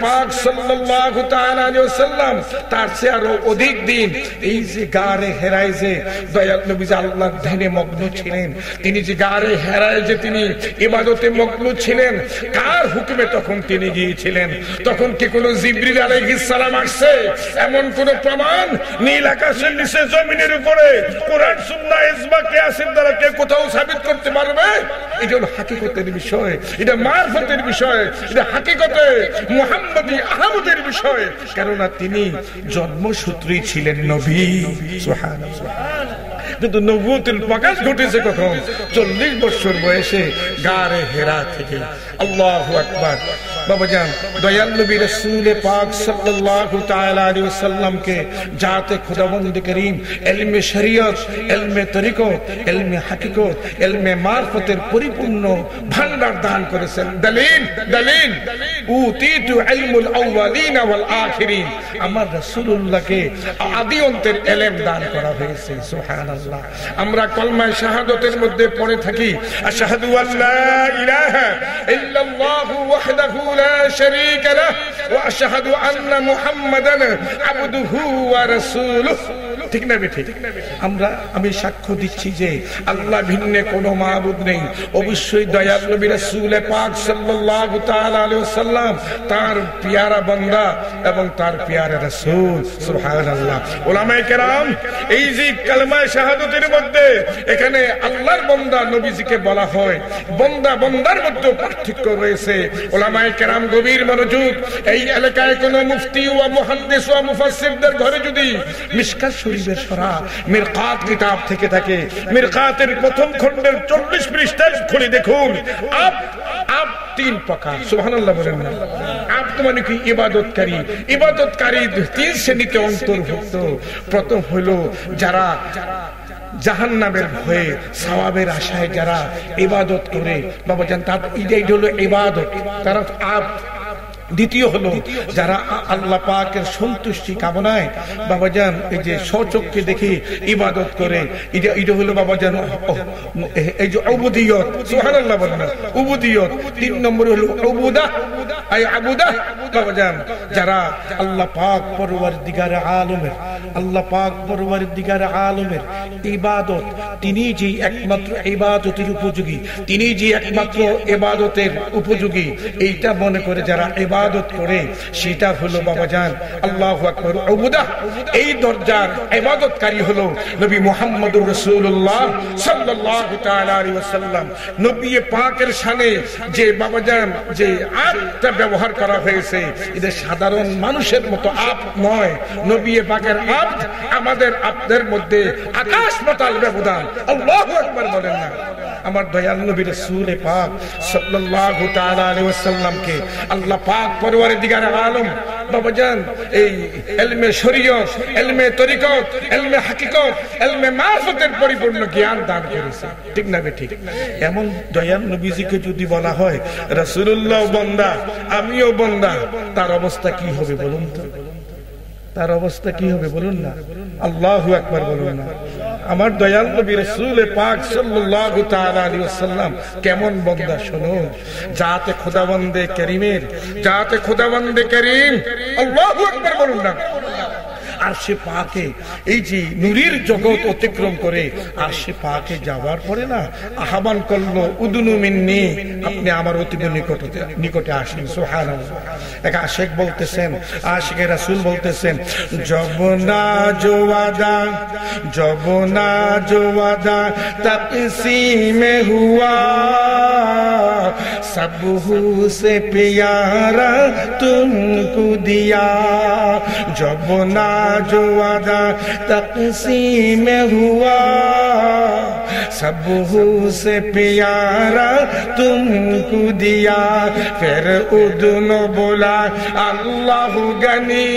সাল্লাল্লাহু তাআলা আলাইহি ওয়াসাল্লাম তার চেয়ে আরো অধিক দিন এই যে গারে হেরায় যে দয়াল নবী আল্লাহর ধ্যানে মগ্ন ছিলেন, তিনি যে গারে হেরায় যে তিনি ইবাদতে মগ্ন ছিলেন, কার হুকুমে তখন তিনি গিয়েছিলেন? তখন কি কোনো জিবরিল আলাইহিস সালাম আসছে? এমন কোন প্রমাণ নীল আকাশের নিচে জমিনের উপরে কোরআন সুন্নাহ ইজমা কিয়াসের দ্বারা কে কোথাও সাবিত করতে পারবে? এটা হলো হাকিকতের বিষয়, এটা মারফতের বিষয়, এটা হাকিকতে মুহাম্মদী আহমদের বিষয়। কেননা তিনি জন্মসূত্রেই ছিলেন নবী। সুবহানাল্লাহ। কিন্তু নবুয়তের প্রকাশ ঘটেছে কখন? 40 বছর বয়সে গারে হেরা থেকে। আল্লাহু আকবার। বাবাজান, দয়াল নবী রাসূল পাক সাল্লাল্লাহু তাআলা আলাইহি ওয়াসাল্লামকে জাতে খুদাবন্দ করিম ইলমে শরীয়ত, ইলমে তরিকত, ইলমে হাকিকত, ইলমে মারফতের পরিপূর্ণ ভান্ডার দান করেছেন। দলিল দলিল উতিতু ইলমুল আউয়ালিন ওয়াল আখিরিন। আমার রাসূলুল্লাহকে আদি অন্তের ইলম দান করা হয়েছে। সুবহানাল্লাহ। আমরা কলমা শাহাদাতের মধ্যে পড়ে থাকি আশহাদু আল্লা ইলাহা ইল্লাল্লাহু ওয়াহদাহু লা শারীকা লাহু ওয়া আশহাদু আন্না মুহাম্মাদান আবদুহু ওয়া রাসূলুহু। ঠিক না ঠিক? আমি সাক্ষ্য দিচ্ছি যে আল্লাহ ভিন্নে কোনো মাবুদ নেই। অবশ্যই দয়াল নবী রাসূল পাক সাল্লাল্লাহু তাআলা আলাইহি ওয়াসাল্লাম তার পিয়ারা বান্দা এবং তার পিয়ারা রাসূল। সুবহানাল্লাহ। উলামায়ে কেরাম এই যে কালেমা শাহাদাতের মধ্যে এখানে আল্লাহর বান্দা নবীজিকে বলা হয়, বান্দা বান্দার মধ্যে পার্থক্য রয়েছে। উলামায়ে কেরাম গভীর মনোযোগ। এই এলাকায় কোনো মুফতি ওয়া মুহাদ্দিস ওয়া মুফাসসিরদের ঘরে যদি মিশকাত শরীফের সরা মিরকাত কিতাব থেকে থাকে, মিরকাতের প্রথম খণ্ডের 40 পৃষ্ঠা খুলে দেখুন। আপ 3 প্রকার। সুবহানাল্লাহ বলেন না? আপ তো মানে কি? ইবাদতকারী। ইবাদতকারী 3 শ্রেণীতে অন্তর্ভুক্ত। প্রথম হলো যারা জাহান্নামের ভয়ে সওয়াবের আশায় যারা ইবাদত করে, বাবাজান তার এটাই হলো ইবাদত, তারা আপ। দ্বিতীয় হলো যারা আল্লাহ পাকের সন্তুষ্টি কামনায় বাবাজান এই যে স্বচক্ষে দেখে ইবাদত করে, এটা হলো বাবাজান এই যে উবুদিয়ত। সুবহানাল্লাহ বলেন না? উবুদিয়ত। 3 নম্বর হলো উবুদা আই আবুদা। বাবাজান যারা আল্লাহ পাক পরওয়ারদিগারে আলমের, আল্লাহ পাক পরওয়ারদিগারে আলমের ইবাদত, তিনি যে একমাত্র ইবাদতের উপযোগী, তিনি যে একমাত্র ইবাদতের উপযোগী, এইটা মনে করে যারা ইবাদত করে, সেটা হলো বাবাজান আল্লাহু আকবার উবুদা। এই দরজার ইবাদতকারী হলো নবী মুহাম্মদুর রাসূলুল্লাহ সাল্লাল্লাহু তাআলা আলাইহি ওয়াসাল্লাম। নবী পাকের শানে যে বাবাজান যে আপটা ব্যবহার করা হয়েছে, এটা সাধারণ মানুষের মতো আপ নয়। নবী পাকের আপ আমাদের আপদের মধ্যে আকাশ পাতাল ব্যবধান। আল্লাহু আকবার বলেন না? আমার দয়াল নবী রাসূল পাক সাল্লাল্লাহু তাআলা আলাইহি ওয়াসাল্লামকে আল্লাহ পাক পরওয়ারদিগার আলম বাবাজান এই ইলমে শরীয়ত, ইলমে তরিকত, ইলমে হাকিকত, ইলমে মারফতের পরিপূর্ণ জ্ঞান দান করেছে। ঠিক না ঠিক? এমন দয়াল নবীজিকে যদি বলা হয় রাসূলুল্লাহ বান্দা, আমিও বান্দা, তার অবস্থা কি হবে বলুন তো? তার অবস্থা কি হবে বলুন না? আল্লাহু আকবার বলুন না? আমার দয়াল নবী রাসূল পাক সাল্লাল্লাহু তাআলা আলাইহি ওয়াসাল্লাম কেমন বান্দা শুনুন। জাতে খোদাবন্দে করিমের, জাতে খোদাবন্দে করিম, আল্লাহু আকবার বলুন না? আরশে পাকে এই যে নূরের জগৎ অতিক্রম করে আরশে পাকে যাওয়ার পরে না আহ্বান করলো উদুনু মিন্নি, আপনি আমার অতি নিকটে আসেন। সুবহানাল্লাহ। এক আশিক বলতেছেন, আশিকে রাসূল বলতেছেন, জবনা জওয়াদা, জবনা জওয়াদা তাকসীমে হুয়া, सबहू से प्यारा तुमको दिया, जब ना जो वादा तक़सीम हुआ, सबहू से प्यारा तुमको दिया। फिर उदन बोला अल्लाह गनी,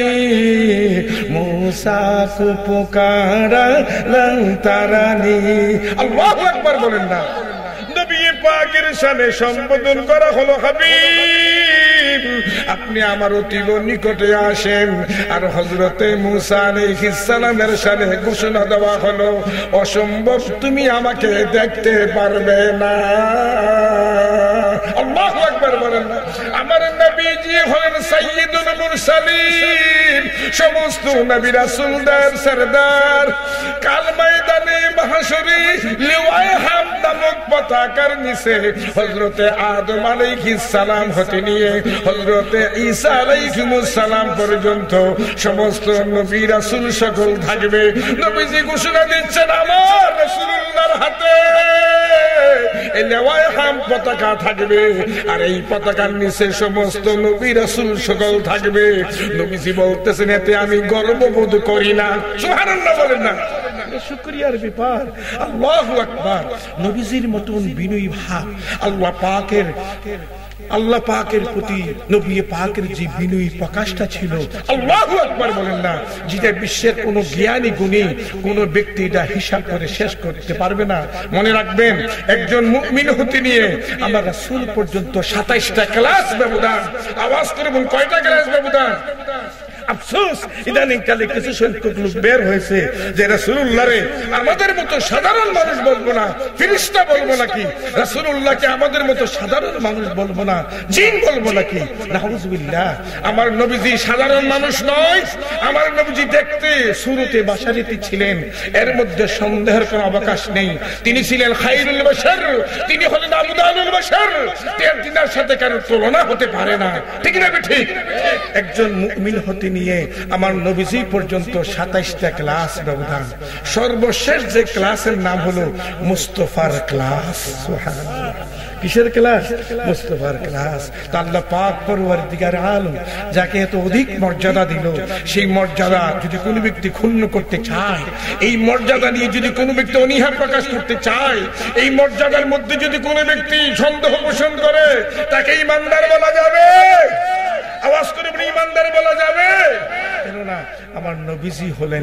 मूसा को पुकारा लन तरानी। अल्लाहु अकबर बोलें ना? নবী পাকের শানে সম্বোধন করা হলো, হাবিব আপনি আমার অতি নিকটে আসেন। আর হযরতে মূসা আলাইহিস সালামের শানে ঘোষণা দেওয়া হলো, অসম্ভব, তুমি আমাকে দেখতে পারবে না। আল্লাহু আকবার আকবার বলেন না। আমার নবীজি হলেন সাইয়্যিদুল মুরসালিন, সমস্ত নবী রাসূলদের সরদার। কাল ময়দানে মাহশরে লিওয়ায়ে হামদ নামক পতাকার নিচে হযরতে আদম আলাইহিস সালাম হতে নিয়ে হযরতে ঈসা আলাইহিস সালাম পর্যন্ত সমস্ত নবী রাসূল সকল থাকবে। নবীজি ঘোষণা দিচ্ছেন আমার রাসূলুল্লাহর হাতে এই লিওয়ায়ে হামদ পতাকা থাকবে, আর এই পতাকার নিচে সমস্ত নবী রাসূল সকল থাকবে। নবীজি বলতেছেন এতে আমি গর্ববোধ করি না। সুবহানাল্লাহ বলেন না। শুকরিয়ার ব্যাপার। আল্লাহু আকবার। নবীজির মতন বিনয়ী ভাব আল্লাহ পাকের প্রতি নবী পাকের যে বিনয়ী প্রকাশটা ছিল, আল্লাহু আকবার বলেন না, যেটা বিশ্বের কোন জ্ঞানী গুণী কোন ব্যক্তি এটা হিসাব করে শেষ করতে পারবে না। মনে রাখবেন, একজন মুমিন হতে নিয়ে আমার রাসূল পর্যন্ত 27টা ক্লাস ব্যবধান। আওয়াজ করে বলুন, কয়টা ক্লাস ব্যবধান? আফসোস ইদানিং কালে কিছু সংখ্যক লোক বের হয়েছে যে রাসূলুল্লাহরে আমাদের মতো সাধারণ মানুষ বলবো না, ফেরেশতা বলবো নাকি, রাসূলুল্লাহকে আমাদের মতো সাধারণ মানুষ বলবো না, জিন বলবো নাকি। নাউযুবিল্লাহ। আমার নবীজি সাধারণ মানুষ নয়। আমার নবীজি দেখতে শুরুতে বাশারিতে ছিলেন, এর মধ্যে সন্দেহের কোনো অবকাশ নেই। তিনি ছিলেন খায়রুল বাশার, তিনি হলেন আফদালুল বাশার। তিনার সাথে কারো তুলনা হতে পারে না। ঠিক না ঠিক? একজন মুমিন হতে নিয়ে আমার নবীজি পর্যন্ত 27টা ক্লাস ব্যবধান। সর্বশেষ যে ক্লাসের নাম হলো মুস্তাফার ক্লাস। সুবহানাল্লাহ। কিসের ক্লাস? মুস্তাফার ক্লাস। আল্লাহ পাক পরওয়ারদিগার আলম যাকে এত অধিক মর্যাদা দিল, সেই মর্যাদা যদি কোনো ব্যক্তি ক্ষুণ্ণ করতে চায়, এই মর্যাদা নিয়ে যদি কোনো ব্যক্তি অনীহা প্রকাশ করতে চায়, এই মর্যাদার মধ্যে যদি কোনো ব্যক্তি সন্দেহ পোষণ করে, তাকে ঈমানদার বলা যাবে? আওয়াজ করে বলি, ঈমানদার বলা যাবে? কেননা আমার নবীজি হলেন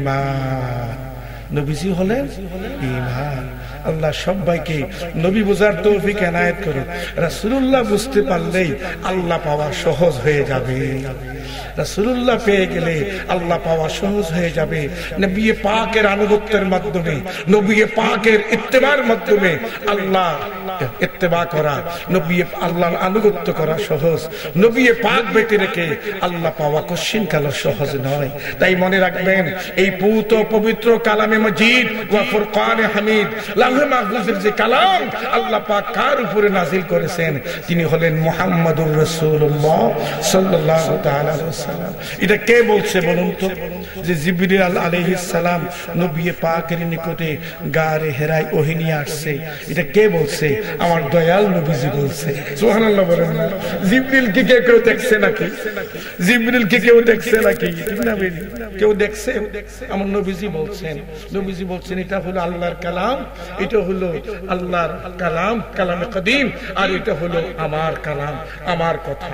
ঈমান। নবীজি হলেন ঈমান। আল্লাহ সবাইকে নবী বুঝার তৌফিক এনায়েত করুন। রাসূলুল্লাহ বুঝতে পারলেই আল্লাহ পাওয়া সহজ হয়ে যাবে। রাসূলুল্লাহ পেয়ে গেলে আল্লাহ পাওয়া সহজ হয়ে যাবে। নবী পাকের আনুগত্যের মাধ্যমে, নবী পাকের ইত্তেবার মাধ্যমে আল্লাহ ইত্তেবা করা, নবী আল্লাহর আনুগত্য করা সহজ। নবী পাক বেঁচে রেখে আল্লাহ পাওয়া কশিনকাল সহজ নয়। তাই মনে রাখবেন, এই পূত পবিত্র কালামে মজিদ ওয়া ফুরকানে হামিদ, লাউহে মাহফুজের যে কালাম আল্লাহ পাক কার উপরে নাজিল করেছেন, তিনি হলেন মুহাম্মাদুর রাসূলুল্লাহ সাল্লাল্লাহু তাআলা আলাইহি ওয়াসাল্লাম। এটা কে বলছে বলুন তো? যে জিবরিল আলাইহিস সালাম নবী পাকের নিকটে গারে হেরায় ওহী নিয়ে আসছে, এটা কে বলছে? আমার দয়াল নবীজি বলছে। সুবহানাল্লাহ বলেন না। জিবরিল কি কেউ দেখছে নাকি? জিবরিল কি কেউ দেখছে নাকি? ঠিক না বেরি? কেউ দেখছে? আমার নবীজি বলছেন। নবীজি বলছেন এটা হলো আল্লাহর কালাম, এটা হলো আল্লাহর কালাম, কালামে কদিম, আর এটা হলো আমার কালাম, আমার কথা,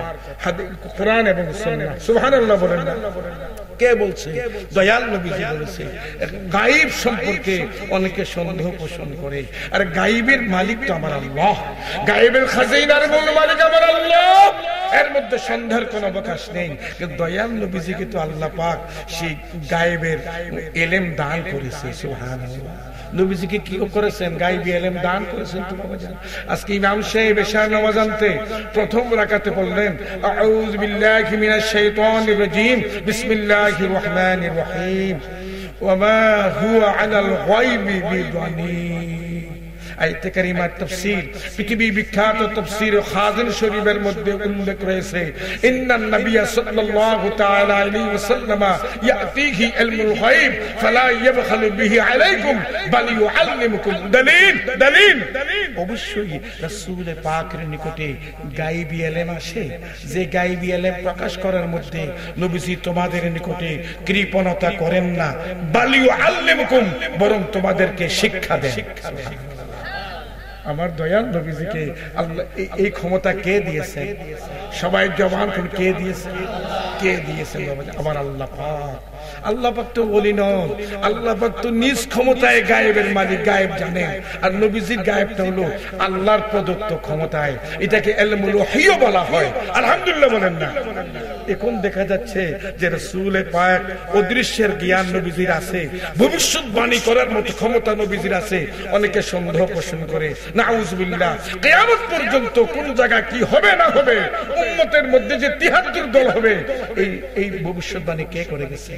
কোরআন এবং সুন্নাহ। সুবহানাল্লাহ বলেন না। কে বলছে? দয়াল নবীজি বলেছে। গায়েব সম্পর্কে অনেকে সন্দেহ পোষণ করে, আর গায়েবের মালিক তো আমার আল্লাহ, গায়েবের খাজাইনার মূল মালিক আমার আল্লাহ, এর মধ্যে সন্দেহের কোনো অবকাশ নেই। কিন্তু দয়াল নবীজিকে তো আল্লাহ পাক সেই গায়েবের ইলম দান করেছে। সুবহানাল্লাহ। নবীজিকে কি করেছেন? গায়েবী ইলম দান করেছেন। তো বাবা জান, আজকে ইমাম সাহেব এশার নামাজ আনতে প্রথম রাকাতে বললেন আউযু বিল্লাহি মিনাশ শাইতানির রাজীম, বিসমিল্লাহির রহমানির রহিম, ওয়া মা হুয়া আলাল গায়বি বিদানীন। আয়াতে কারিমার তাফসীর, পৃথিবী বিখ্যাত তাফসীর খাজিন শরীফের মধ্যে উল্লেখ রয়েছে, ইন্নান নাবিয়্যা সাল্লাল্লাহু তাআলা আলাইহি ওয়াসাল্লাম ইয়াতিহি ইলমুল গায়ব ফালা ইয়াবখালু বিহি আলাইকুম বাল ইউআল্লিমুকুম। দলিল দলিল অবশ্যই রাসূল পাকের নিকটে গায়বী ইলম আসে, যে গায়বী ইলম প্রকাশ করার মধ্যে নবীজি তোমাদের নিকটে কৃপণতা করেন না, বাল ইউআল্লিমুকুম, বরং তোমাদেরকে শিক্ষা দেন। আমার দয়াল নবীজিকে আল্লাহ এই ক্ষমতা কে দিয়েছে? সবাই জবান করে কে দিয়েছে? কে দিয়েছে? আমার আল্লাহ পাক। আল্লাহ পাক তো ওলি নন, আল্লাহ পাক তো নিজ ক্ষমতায় গায়েবের মালিক, গায়েব জানেন। আর নবীজির গায়েবটা হলো আল্লাহর প্রদত্ত ক্ষমতায়, এটাকে ইলমুল ওহীও বলা হয়। আলহামদুলিল্লাহ বলেন না? এখন দেখা যাচ্ছে যে রাসূল পাক অদৃশ্যের জ্ঞান নবীজির আছে, ভবিষ্যৎবাণী করার মতো ক্ষমতা নবীজির আছে। অনেকে সন্দেহ পোষণ করে, নাউযুবিল্লাহ, কিয়ামত পর্যন্ত কোন জায়গা কি হবে না হবে, উম্মতের মধ্যে যে ৭৩ দল হবে, এই ভবিষ্যৎবাণী কে করে গেছে?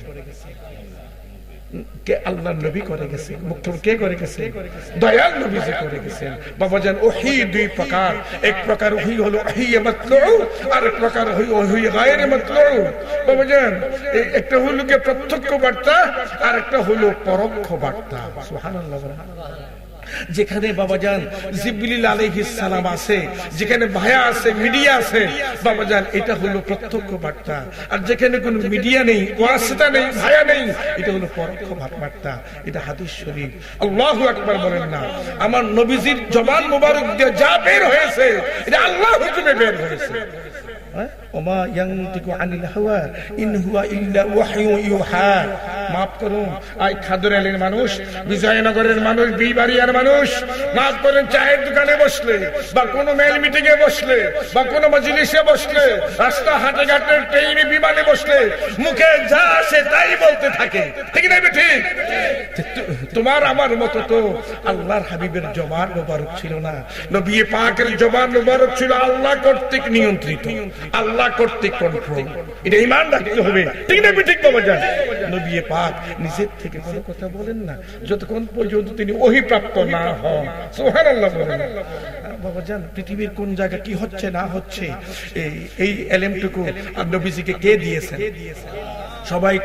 কে? আল্লাহর নবী করে গেছে। মুক্ত কে করে গেছে? দয়াল নবীজি করে গেছেন। বাবাজান, ওহী দুই প্রকার, এক প্রকার ওহী হলো ওহী মাতলু, আর এক প্রকার ওহী গায়রে মাতলু। বাবাজান, একটা হলো কি প্রত্যক্ষ বার্তা, আর একটা হলো পরোক্ষ বার্তা। সুবহানাল্লাহ। যেখানে বাবাজান জিবরিল আলাইহিস সালাম আছে, যেখানে ভায়া আছে, মিডিয়া আছে, বাবাজান এটা হলো প্রত্যক্ষ বার্তা। আর যেখানে কোনো মিডিয়া নেই, ওয়াসিতা নেই, ভায়া নেই, এটা হলো পরোক্ষ বার্তা। এটা হাদিস শরীফ। আল্লাহু আকবার বলেন না? আমার নবীজির জবান মোবারক দিয়ে যা বের হয়েছে, এটা আল্লাহর হুকুমে বের হয়েছে। ওমা ইয়ানতিকু আনিল হাওয়া ইন হুয়া ইল্লা ওয়াহয়ু ইউহা। মাফ করুন, আই খাদুরালের মানুষ, বিজয়নগরের মানুষ, বিবাড়িয়ার মানুষ, মাফ করেন, চায়ের দোকানে বসলে বা কোনো মেল মিটিং এ বসলে বা কোনো মজলিসে বসলে, রাস্তা হাটে ঘাটে, ট্রেনে, বিমানে বসলে মুখে যা আসে তাই বলতে থাকে, ঠিক না? ঠিক। তোমার আমার মতো তো আল্লাহর হাবিবের জবান মোবারক ছিল না, নবী পাকের জবান মোবারক ছিল আল্লাহ কর্তৃক নিয়ন্ত্রিত, আল্লাহ কর্তৃক কন্ট্রোল। এটা ঈমান রাখতে হবে, ঠিক না? ঠিক বাবাজান, নবী পাক নিজের থেকে কোনো কথা বলেন না যতক্ষণ পর্যন্ত তিনি ওহী প্রাপ্ত না হন। সুবহানাল্লাহ বলেন। বাবাজান, পৃথিবীর কোন জায়গা কি হচ্ছে না হচ্ছে, এই এলেমটুকু নবীজিকে কে দিয়েছেন? সবাই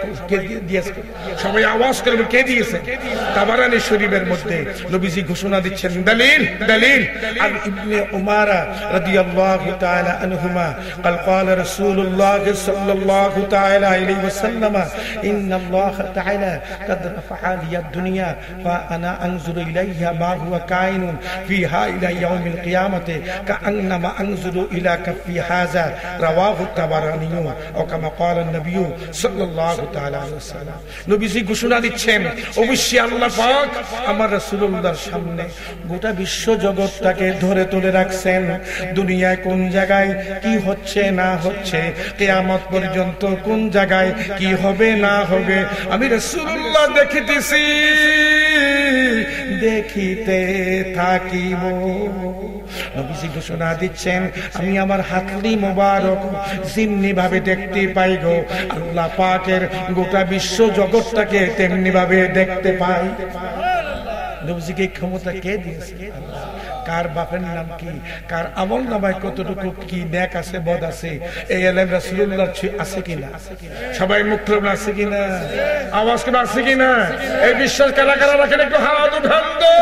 সবাই আওয়াজ করবে, কে দিয়েছে? তাবারানী শরীফের মধ্যে নবীজি ঘোষণা দিচ্ছেন, দলিল দলিল। আর ইবনে উমারা রাদিয়াল্লাহু তাআলা আনহুমা قال قال رسول الله صلى الله تعالى عليه وسلم ان الله تعالى قد رفع لي الدنيا فانا انظر اليها ما هو كائن فيها الى يوم القيامه كانما انظر الى كف هذا رواه الطبراني او كما قال النبي صلى الله تعالى عليه وسلم। নবীজি ঘোষণা দিচ্ছেন, অবশ্যই আল্লাহ পাক আমার রাসূলুল্লাহর সামনে গোটা বিশ্ব জগৎটাকে ধরে তুলে রাখছেন। দুনিয়ায় কোন জায়গায় কি হচ্ছে না হচ্ছে, কিয়ামত পর্যন্ত কোন জায়গায় কি হবে না হবে, আমি রাসূলুল্লাহ দেখিতেছি, দেখিতে থাকিব। নবীজি ঘোষণা দিচ্ছেন, আমি আমার হাতলি মোবারক জিম্মি ভাবে দেখতে পাই গো, আল্লাহ পাকের গোটা বিশ্ব জগৎটাকে তেমনি ভাবে দেখতে পাই। নবীজিকে ক্ষমতা কে দিয়েছে? কার বাপের নাম কি, কার আমল নামায় কতটুকু কি নেক আছে, বদ আছে, এই এলেম রাসূলুল্লাহ আছে কিনা? সবাই মুখ খুলে আছে কিনা? আওয়াজ করে আছে কিনা? এই বিশ্বাস কারা কারা রাখেন? একটু হাত উঠান তো।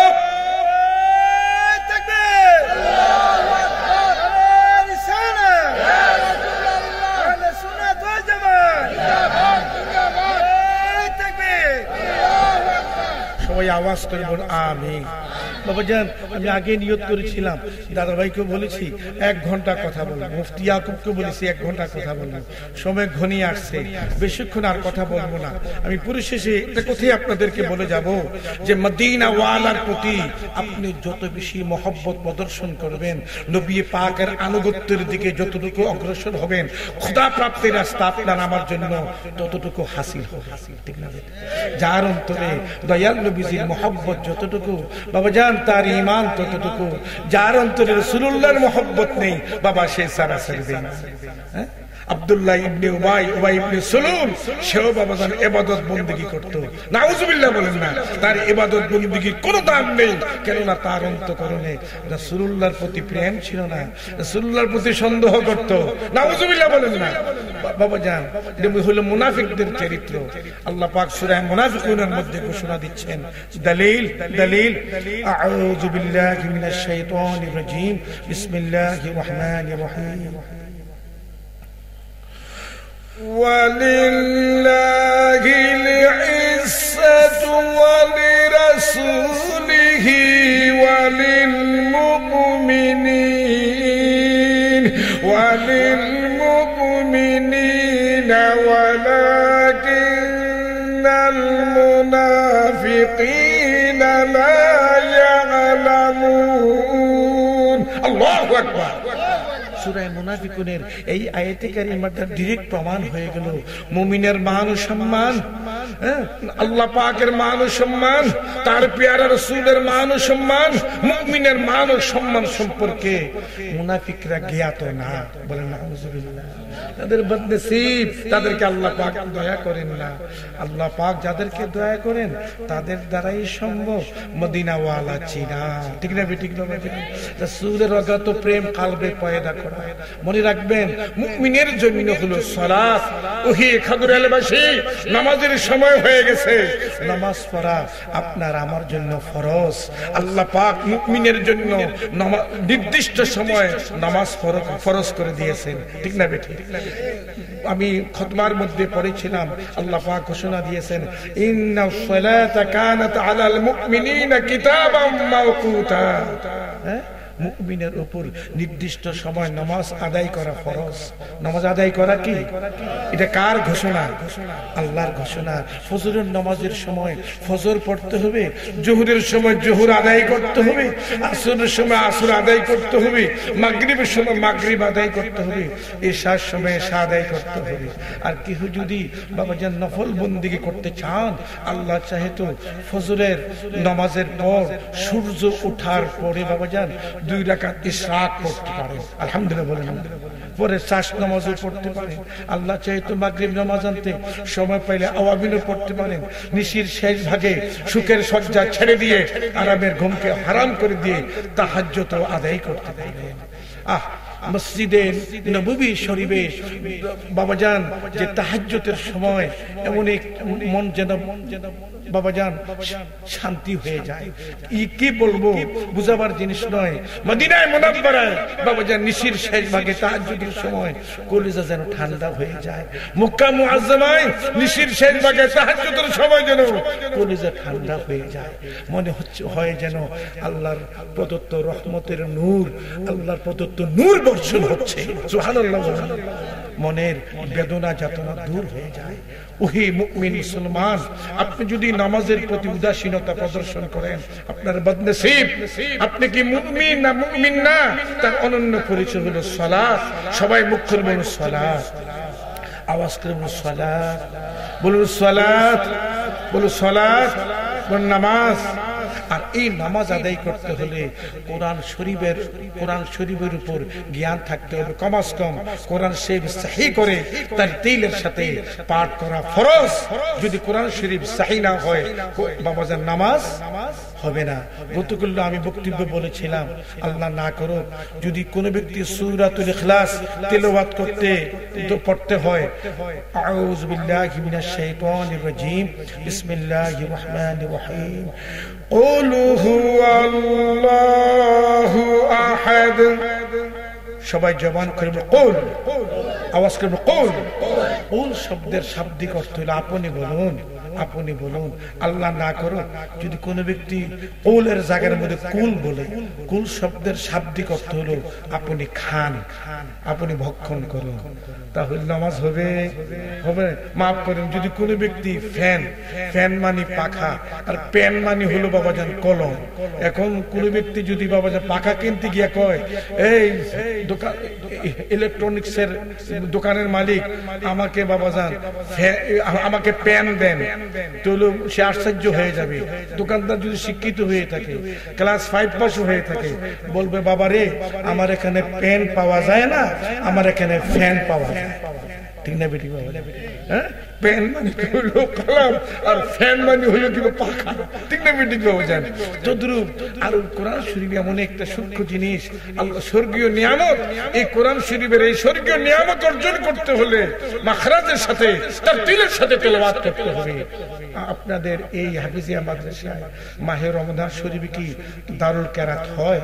সবাই আওয়াজ করে বল আমিন। বাবাজান, আমি আগে নিয়ত করেছিলাম, দাদাভাইকে বলেছি 1 ঘন্টা কথা বলবো, মুফতি ইয়াকুবকে বলেছি 1 ঘন্টা কথা বলবো, সময় ঘনিয়ে আসছে, বেশিক্ষণ আর কথা বলবো না। আমি পরিশেষে একটা কথাই আপনাদেরকে বলে যাব যে মদিনা ওয়ালার প্রতি আপনি যত বেশি মহব্বত প্রদর্শন করবেন, নবী পাকের আনুগত্যের দিকে যতটুকু অগ্রসর হবেন, খোদা প্রাপ্তির রাস্তা আপনার আমার জন্য ততটুকু হাসিল হবে, ঠিক না? যার অন্তরে দয়াল নবীজির মহব্বত যতটুকু বাবাজান, তার ঈমান ততটুকু। যার অন্তরে রাসূলুল্লাহর মহব্বত নেই, বাবা সে সারাসারি দেয় না। আব্দুল্লাহ ইবনে উবাই, উবাই ইবনে সুলুল, সেও বাবাজান ইবাদত বندگی করত। নাউযুবিল্লাহ বলেন না? তার ইবাদত বندگির কোনো দাম নেই, কেননা তার অন্তঃকরণে রাসূলুল্লাহর প্রতি প্রেম ছিল না, রাসূলুল্লাহর প্রতি সন্দেহ করত। নাউযুবিল্লাহ বলেন না? বাবাজান, এটা হলো মুনাফিকদের চরিত্র। আল্লাহ পাক সূরা মুনাফিকুনের মধ্যে ঘোষণা দিচ্ছেন, দলিল দলিল, আউযু বিল্লাহি মিনাশ শাইতানির রাজীম, বিসমিল্লাহির রহমানির রহিম। ولله العزة ولرسوله وللمؤمنين وللمؤمنين ولكن المنافقين لا يعلمون الله أكبر সূরা মুনাফিকুনের এই আয়াতে কারিমাটা ডাইরেক্ট প্রমাণ হয়ে গেল মুমিনের মান ও সম্মান, আল্লাহ পাকের মান ও সম্মান, তার পেয়ারা রাসূলের মান ও সম্মান, মুমিনের মান ও সম্মান সম্পর্কে মুনাফিকরা জ্ঞাত না। বলেন নাউযুবিল্লাহ। তাদের বদনসিব, তাদেরকে আল্লাহ পাক দয়া করেন না। আল্লাহ পাক যাদেরকে দয়া করেন তাদের দ্বারাই সম্ভব মদিনা ওয়ালা চিনা। ঠিক না ঠিক না? রাসূলের অগাধ প্রেম কালবে পয়দা করা। মনে রাখবেন মুমিনের জন্য হলো সালাত। ওহি খাগড়ালবাসী, নামাজের সময় হয়ে গেছে, নামাজ পড়া আপনার আমার জন্য ফরজ। আল্লাহ পাক মুমিনের জন্য নির্দিষ্ট সময় নামাজ ফরজ করে দিয়েছেন। ঠিক না বেটি? আমি খুতবার মধ্যে পড়েছিলাম আল্লাহ পাক ঘোষণা দিয়েছেন ইন্নাস সালাতা কানাত আলাল মুমিনিনা কিতাবাম মাওকুতা। মুমিনের উপর নির্দিষ্ট সময় নামাজ আদায় করা ফরজ। নামাজ আদায় করা কি? এটা কার ঘোষণা? আল্লাহর ঘোষণা। ফজরের নামাজের সময় ফজর পড়তে হবে, জোহরের সময় জোহর আদায় করতে হবে, আসরের সময় আসর আদায় করতে হবে, মাগরিবের সময় মাগরিব আদায় করতে হবে, এশার সময় এশা আদায় করতে হবে। আর কেউ যদি বাবাজান নফল বন্দেগী করতে চান, আল্লাহ চাহে তো ফজরের নামাজের পর সূর্য ওঠার পরে বাবাজান 2 রাকাত ইশরাক পড়তে পারেন। আলহামদুলিল্লাহ বলেন। পরে চাষ নামাজও পড়তে পারেন। আল্লাহ চাহে তো মাগরিব নামাজ আনতে সময় পাইলে আওয়াবিনও পড়তে পারেন। নিশির শেষ ভাগে সুখের সজ্জা ছেড়ে দিয়ে আরামের ঘুমকে হারাম করে দিয়ে তাহাজ্জুদ আদায় করতে পারেন। মসজিদে নববী শরীফে বাবাজান যে তাহাজ্জুদের সময় এমন এক মন যেন বাবাজান শান্তি হয়ে যায়। কি বলবো, বুঝাবার জিনিস নয়। মদিনায় মুনাওয়ারায় বাবাজান নিশির শেষ ভাগে তাহাজ্জুদের সময় কলিজা যেন ঠান্ডা হয়ে যায়। মক্কা মুআজ্জামায় নিশির শেষ ভাগে তাহাজ্জুদের সময় যেন কলিজা ঠান্ডা হয়ে যায়। মনে হয় যেন আল্লাহর প্রদত্ত রহমতের নূর, আল্লাহর প্রদত্ত নূর বর্ষণ হচ্ছে। সুবহানাল্লাহ। মনের বেদনা যাতনা দূর হয়ে যায়। ওহে মুমিন মুসলমান, আপনি যদি নামাজের প্রতি উদাসীনতা প্রদর্শন করেন আপনার বদনসিব। আপনি কি মুমিন না মুমিন না, তার অনন্য পরিচয় হলো সালাত। সবাই মুখ খুলে বলুন সালাত। আওয়াজ করে বলুন সালাত। বলুন সালাত। বলুন সালাত। বলুন নামাজ। আর এই নামাজ আদায় করতে হলে কোরআন শরীফের উপর জ্ঞান থাকতে হবে। কমাস কম কোরআন শরীফ সহি করে তার তেলের সাথে পাঠ করা ফরজ। যদি কোরআন শরীফ সহি না হয় বাবাজান নামাজ হবে না। গতকাল আমি বক্তব্য বলেছিলাম, আল্লাহ না করো যদি কোনো ব্যক্তি সূরাতুল ইখলাস তেলাওয়াত পড়তে হয়, আউযু বিল্লাহি মিনাশ শাইতানির রাজীম, বিসমিল্লাহির রহমানির রহিম, قُلْ هُوَ اللَّهُ أَحَدٌ। সবাই জবান করে কুল, আওয়াজ করে কুল। কুল শব্দের শাব্দিক অর্থ হলো আপনি বলুন, আপনি বলুন। আল্লাহ না করো যদি কোনো ব্যক্তি কুলের জায়গার মধ্যে কুল বলে, কুল শব্দের শাব্দিক অর্থ হলো আপনি খান, আপনি ভক্ষণ করুন, তাহলে নামাজ হবে? হবে? মাফ করেন, যদি কোনো ব্যক্তি ফ্যান মানি পাখা আর পেন মানি হলো বাবাজান কলম। এখন কোন ব্যক্তি যদি বাবাজান পাখা কিনতে গিয়া কয় এই দোকান ইলেকট্রনিক্সের দোকানের মালিক আমাকে বাবাজান আমাকে পেন দেন, তাহলে সে আশ্চর্য হয়ে যাবে। দোকানদার যদি শিক্ষিত হয়ে থাকে, ক্লাস 5 পাস হয়ে থাকে, বলবে বাবা রে আমার এখানে পেন পাওয়া যায় না, আমার এখানে ফ্যান পাওয়া যায়। ঠিক না বেটি? হ্যাঁ, পেন মানে হলো কলম আর ফ্যান মানে হলো কি পাখা। ঠিক না বেটি? বাবাজান তদ্রুপ আর কোরআন শরীফ এমন একটা সূক্ষ্ম জিনিস, আল্লাহ স্বর্গীয় নিয়ামত। এই কোরআন শরীফের এই স্বর্গীয় নিয়ামত অর্জন করতে হলে মাখরাজের সাথে তার তিলের সাথে তেলাওয়াত করতে হবে। আপনাদের এই হাফিজিয়া মাদ্রাসায় মাহে রমজান শরীফে কি দারুল কেরাত হয়?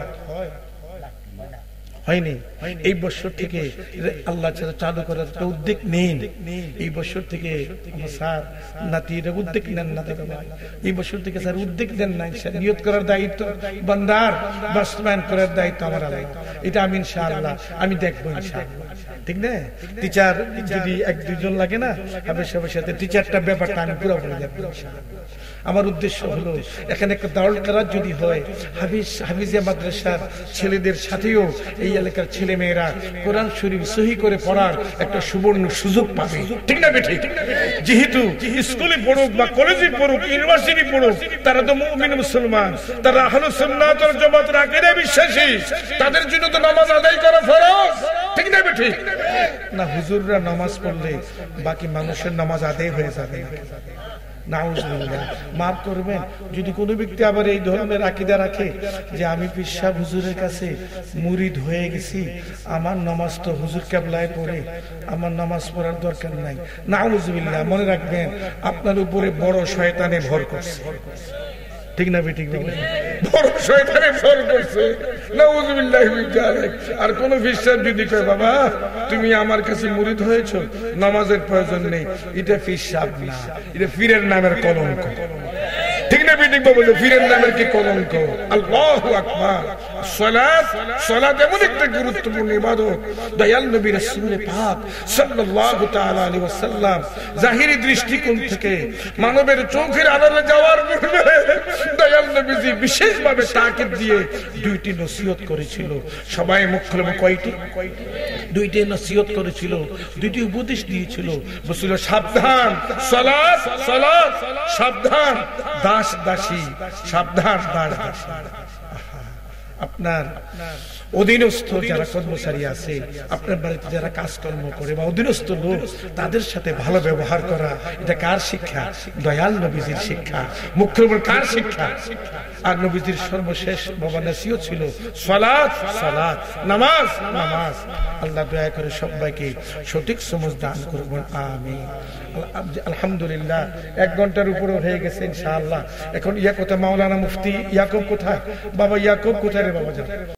হয়নি। এই বছর থেকে আল্লাহ চালু করার একটা উদ্যোগ নেন। এই বছর থেকে স্যার নাতির উদ্যোগ নেন না, এই বছর থেকে স্যার উদ্যোগ নেন না। নিয়ত করার দায়িত্ব বান্দার, বাস্তবায়ন করার দায়িত্ব আমার আল্লাহ। এটা আমি ইনশাআল্লাহ আমি দেখবো ইনশাআল্লাহ। ঠিক না? টিচার যদি 1-2 জন লাগে না, আমি সবার সাথে টিচারটা ব্যাপারটা আমি পুরো বলে দেখবো ইনশাআল্লাহ। আমার উদ্দেশ্য হলো এখানে একটা দারুল কিরাত যদি হয়, হাফিজিয়া মাদ্রাসার ছেলেদের সাথেও এই এলাকার ছেলে মেয়েরা কোরআন শরীফ সহি করে পড়ার একটা সুবর্ণ সুযোগ পাবে, ঠিক না বেঠিক? যেহেতু স্কুলে পড়ুক বা কলেজে পড়ুক, ইউনিভার্সিটি পড়ুক, তারা তো মুমিন মুসলমান, তারা আহলুস সুন্নাত ওয়াল জামাতের আকীদায় বিশ্বাসী, তাদের জন্য তো নামাজ আদায় করা ফরজ, ঠিক না বেঠিক? না হুজুররা নামাজ পড়লে বাকি মানুষের নামাজ আদায় হয়ে যাবে। নাউজুবিল্লাহ, মাফ করবেন যদি কোনো ব্যক্তি আবার এই ধরনের আকীদা রাখে যে আমি পীর সাহেব হুজুরের কাছে মুরিদ হয়ে গেছি, আমার নামাজ তো হুজুর কেবলায় পড়ে, আমার নামাজ পড়ার দরকার নাই। নাউজুবিল্লাহ, মনে রাখবেন আপনার উপরে বড় শয়তানে ভর করছে, ঠিক না বেঠিক? বড় শয়তানে ভর করছে, নাউজুবিল্লাহ মিন যালিক। আর কোন ফিসাব যদি কয় বাবা তুমি আমার কাছে মুরিদ হয়েছো, নামাজের প্রয়োজন নেই, এটা ফিসাব না, এটা পীরের নামের কলঙ্ক, ঠিক না বেঠিক? বাবা পীরের নামের কি কলঙ্ক? আল্লাহু আকবার। সালাত এমন একটা গুরুত্বপূর্ণ ইবাদত, দয়াল নবী রাসূল পাক সাল্লাল্লাহু তাআলা আলাইহি ওয়াসাল্লাম জাহিরি দৃষ্টিকোণ থেকে মানবের চোখের আড়ালে যাওয়ার পূর্বে দয়াল নবীজি বিশেষভাবে তাকিদ দিয়ে দুইটি নসিহত করেছিল। সবাই মুখ খুলে কয়টি? দুইটি নসিহত করেছিল, দুইটি উপদেশ দিয়েছিল। বলেছিল সাবধান সালাত, সালাত সাবধান দাস দাসী, সাবধান দাস দাসী। আপনার অধীনস্থ যারা কর্মচারী আছে, আপনার বাড়িতে যারা কাজকর্ম করে বা অধীনস্থ লোক, তাদের সাথে ভালো ব্যবহার করা, এটা কার শিক্ষা? দয়াল নবীজির শিক্ষা। মুখ্য কার শিক্ষা? আর নবীজির সর্বশেষ বাবা নসিহত ছিল সালাত, সালাত, নামাজ, নামাজ। আল্লাহ দয়া করে সবাইকে সঠিক সমঝ দান করবেন, আমিন। আলহামদুলিল্লাহ 1 ঘন্টার উপরে হয়ে গেছে ইনশাআল্লাহ। এখন কোথায় মাওলানা মুফতি ইয়াকুব কোথায়? বাবা ইয়াকুব কোথায় রে বাবা?